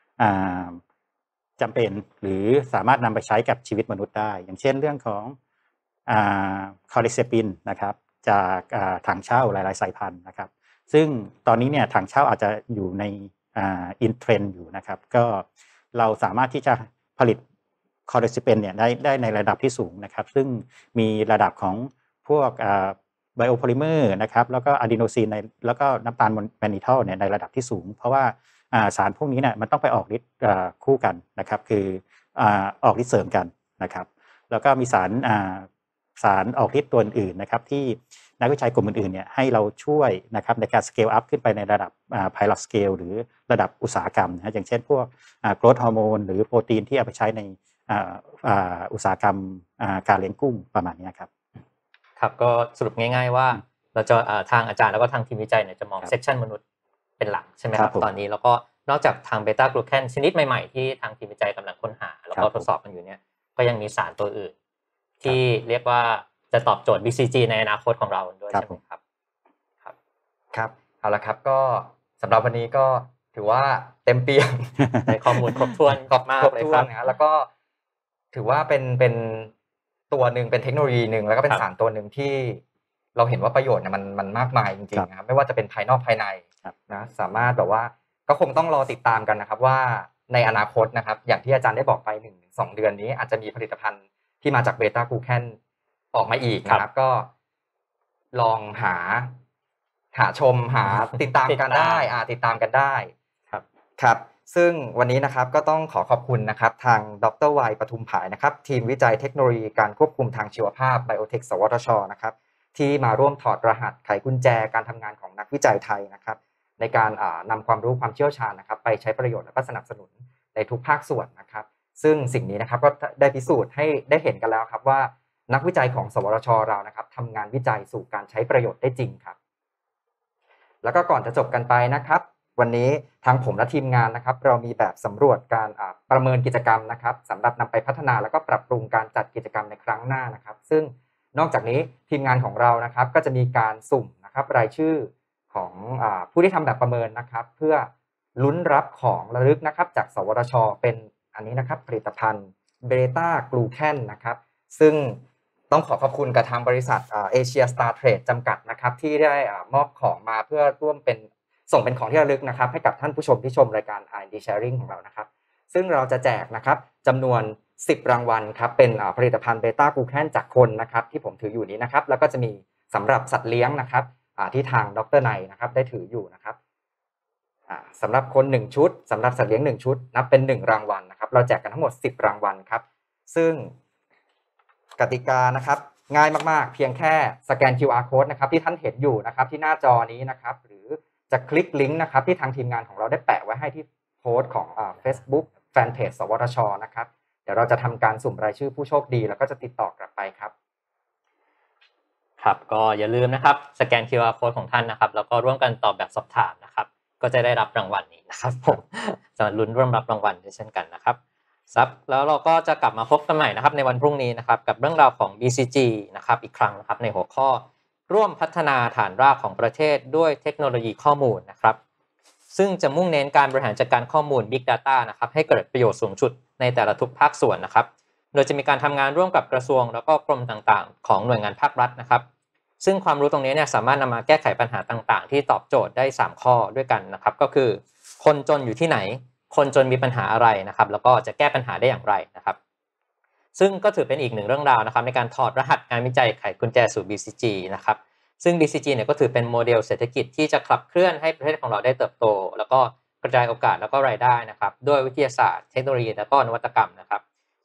จำเป็นหรือสามารถนำไปใช้กับชีวิตมนุษย์ได้อย่างเช่นเรื่องของคอลิเซปินนะครับจากถังเช่าหลายๆสายพันธุ์นะครับซึ่งตอนนี้เนี่ยถังเช่าอาจจะอยู่ในอินเทรนด์อยู่นะครับก็เราสามารถที่จะผลิตคอลิเซปินเนี่ยได้ได้ในระดับที่สูงนะครับซึ่งมีระดับของพวกไบโอโพลิเมอร์นะครับแล้วก็อะดีโนซีนในแล้วก็น้ำตาลแมนนิทอลเนี่ยในระดับที่สูงเพราะว่าสารพวกนี้เนี่ยมันต้องไปออกฤทธิ์คู่กันนะครับคือออกฤทธิ์เสริมกันนะครับแล้วก็มีสารสารออกฤทธิ์ตัวอื่นนะครับที่นักวิจัยกลุ่มอื่นๆเนี่ยให้เราช่วยนะครับในการสเกลอัพขึ้นไปในระดับไพลอตสเกลหรือระดับอุตสาหกรรมนะอย่างเช่นพวกโกรทฮอร์โมนหรือโปรตีนที่เอาไปใช้ในอุตสาหกรรมการเลี้ยงกุ้งประมาณนี้ครับครับก็สรุปง่ายๆว่าเราจะทางอาจารย์แล้วก็ทางทีมวิจัยเนี่ยจะมองเซกชันมนุษย์เป็นหลักใช่ไหมครับตอนนี้แล้วก็นอกจากทางเบต้ากลูแคนชนิดใหม่ๆที่ทางทีมวิจัยกำลังค้นหาแล้วก็ทดสอบกันอยู่เนี่ยก็ยังมีสารตัวอื่นที่เรียกว่าจะตอบโจทย์ บี ซี จี ในอนาคตของเราด้วยใช่ไหมครับครับครับเอาละครับก็สำหรับวันนี้ก็ถือว่าเต็มเปี่ยมในข้อมูลครบถ้วนมากเลยครับนะแล้วก็ถือว่าเป็นเป็นตัวหนึ่งเป็นเทคโนโลยีหนึ่งแล้วก็เป็นสารตัวหนึ่งที่เราเห็นว่าประโยชน์เนี่ยมันมันมากมายจริงๆนะครับไม่ว่าจะเป็นภายนอกภายในนะสามารถแบบว่าก็คงต้องรอติดตามกันนะครับว่าในอนาคตนะครับอย่างที่อาจารย์ได้บอกไป หนึ่งถึงสอง เดือนนี้อาจจะมีผลิตภัณฑ์ที่มาจากเบต้ากลูแคนออกมาอีกนะครับก็ลองหาหาชมหาติดตามกันได้อ่าติดตามกันได้ครับครับซึ่งวันนี้นะครับก็ต้องขอขอบคุณนะครับทางดร.วัยปทุมผายนะครับทีมวิจัยเทคโนโลยีการควบคุมทางชีวภาพไบโอเทคสวทช.นะครับที่มาร่วมถอดรหัสไขกุญแจการทำงานของนักวิจัยไทยนะครับในการนำความรู้ความเชี่ยวชาญนะครับไปใช้ประโยชน์และก็สนับสนุนในทุกภาคส่วนนะครับซึ่งสิ่งนี้นะครับก็ได้พิสูจน์ให้ได้เห็นกันแล้วครับว่านักวิจัยของสวทช.เรานะครับทำงานวิจัยสู่การใช้ประโยชน์ได้จริงครับแล้วก็ก่อนจะจบกันไปนะครับวันนี้ทางผมและทีมงานนะครับเรามีแบบสำรวจการประเมินกิจกรรมนะครับสำหรับนำไปพัฒนาแล้วก็ปรับปรุงการจัดกิจกรรมในครั้งหน้านะครับซึ่งนอกจากนี้ทีมงานของเรานะครับก็จะมีการสุ่มนะครับรายชื่อของผู้ที่ทำแบบประเมินนะครับเพื่อลุ้นรับของระลึกนะครับจากสวทช.เป็นอันนี้นะครับผลิตภัณฑ์เบต้ากลูแคนนะครับซึ่งต้องขอขอบคุณกับทางบริษัทเอเชียสตาร์เทรดจำกัดนะครับที่ได้มอบของมาเพื่อร่วมเป็นส่งเป็นของที่ระลึกนะครับให้กับท่านผู้ชมที่ชมรายการ อาร์ แอนด์ ดี Sharing ของเรานะครับซึ่งเราจะแจกนะครับจำนวนสิบรางวัลครับเป็นผลิตภัณฑ์เบต้ากลูแคนจากคนนะครับที่ผมถืออยู่นี้นะครับแล้วก็จะมีสำหรับสัตว์เลี้ยงนะครับที่ทางดร.ไนนะครับได้ถืออยู่นะครับสำหรับคนหนึ่งชุดสำหรับสัตว์เลี้ยงหนึ่งชุดนับเป็นหนึ่งรางวัลนะครับเราแจกกันทั้งหมดสิบรางวัลครับซึ่งกติกานะครับง่ายมากๆเพียงแค่สแกน คิว อาร์ Code นะครับที่ท่านเห็นอยู่นะครับที่หน้าจอนี้นะครับหรือจะคลิกลิงก์นะครับที่ทางทีมงานของเราได้แปะไว้ให้ที่โพสต์ของอ่า Facebook Fanpage สวทช.นะครับเดี๋ยวเราจะทำการสุ่มรายชื่อผู้โชคดีแล้วก็จะติดต่อกลับไปครับครับก็อย่าลืมนะครับสแกน คิว อาร์ Code ของท่านนะครับแล้วก็ร่วมกันตอบแบบสอบถามนะครับก็จะได้รับรางวัลนี้นะครับผมจะลุ้นร่วมรับรางวัลด้วยเช่นกันนะครับครับแล้วเราก็จะกลับมาพบกันใหม่นะครับในวันพรุ่งนี้นะครับกับเรื่องราวของ บี ซี จี นะครับอีกครั้งนะครับในหัวข้อร่วมพัฒนาฐานรากของประเทศด้วยเทคโนโลยีข้อมูลนะครับซึ่งจะมุ่งเน้นการบริหารจัดการข้อมูล Big Data นะครับให้เกิดประโยชน์สูงสุดในแต่ละทุกภาคส่วนนะครับโดยจะมีการทำงานร่วมกับกระทรวงแล้วก็กรมต่างๆของหน่วยงานภาครัฐนะครับซึ่งความรู้ตรงนี้เนี่ยสามารถนำมาแก้ไขปัญหาต่างๆที่ตอบโจทย์ได้สามข้อด้วยกันนะครับก็คือคนจนอยู่ที่ไหนคนจนมีปัญหาอะไรนะครับแล้วก็จะแก้ปัญหาได้อย่างไรนะครับซึ่งก็ถือเป็นอีกหนึ่งเรื่องราวนะครับในการถอดรหัสงานวิจัยไขกุญแจสู่ บี ซี จี นะครับซึ่ง บี ซี จี เนี่ยก็ถือเป็นโมเดลเศรษฐกิจที่จะขับเคลื่อนให้ประเทศของเราได้เติบโตแล้วก็กระจายโอกาสแล้วก็รายได้นะครับด้วยวิทยาศาสตร์เทคโนโลยีและก็นวัตกรรมนะครับ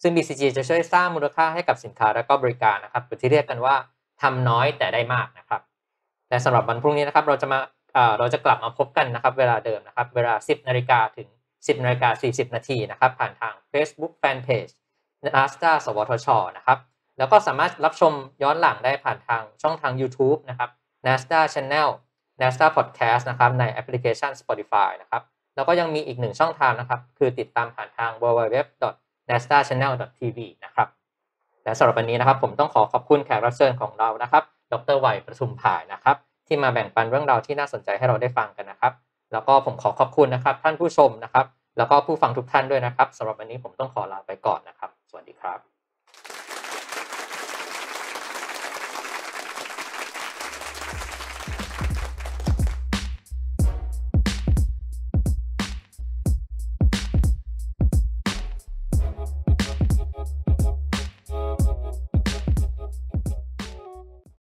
ซึ่ง บี ซี จี จะช่วยสร้างมูลค่าให้กับสินค้าและก็บริการนะครับหรือที่เรียกกันว่าทำน้อยแต่ได้มากนะครับและสำหรับวันพรุ่งนี้นะครับเราจะมาเอ่อเราจะกลับมาพบกันนะครับเวลาเดิมนะครับเวลา สิบนาฬิกา ถึง สิบนาฬิกาสี่สิบนาทีนะครับผ่านทาง Facebook Fanpage นาสด้า สวทช.นะครับแล้วก็สามารถรับชมย้อนหลังได้ผ่านทางช่องทาง YouTube นะครับ Nasdaq Channel Nasdaq Podcast นะครับในแอปพลิเคชัน Spotify นะครับแล้วก็ยังมีอีกหนึ่งช่องทางนะครับคือติดตามผ่านทาง ดับเบิลยู ดับเบิลยู ดับเบิลยู ดอท นาสด้า แชนแนล ดอท ที วี นะครับและสำหรับวันนี้นะครับผมต้องขอขอบคุณแขกรับเชิญของเรานะครับดร.ไหวประทุมภายนะครับที่มาแบ่งปันเรื่องราวที่น่าสนใจให้เราได้ฟังกันนะครับแล้วก็ผมขอขอบคุณนะครับท่านผู้ชมนะครับแล้วก็ผู้ฟังทุกท่านด้วยนะครับสำหรับวันนี้ผมต้องขอลาไปก่อนนะครับสวัสดีครับ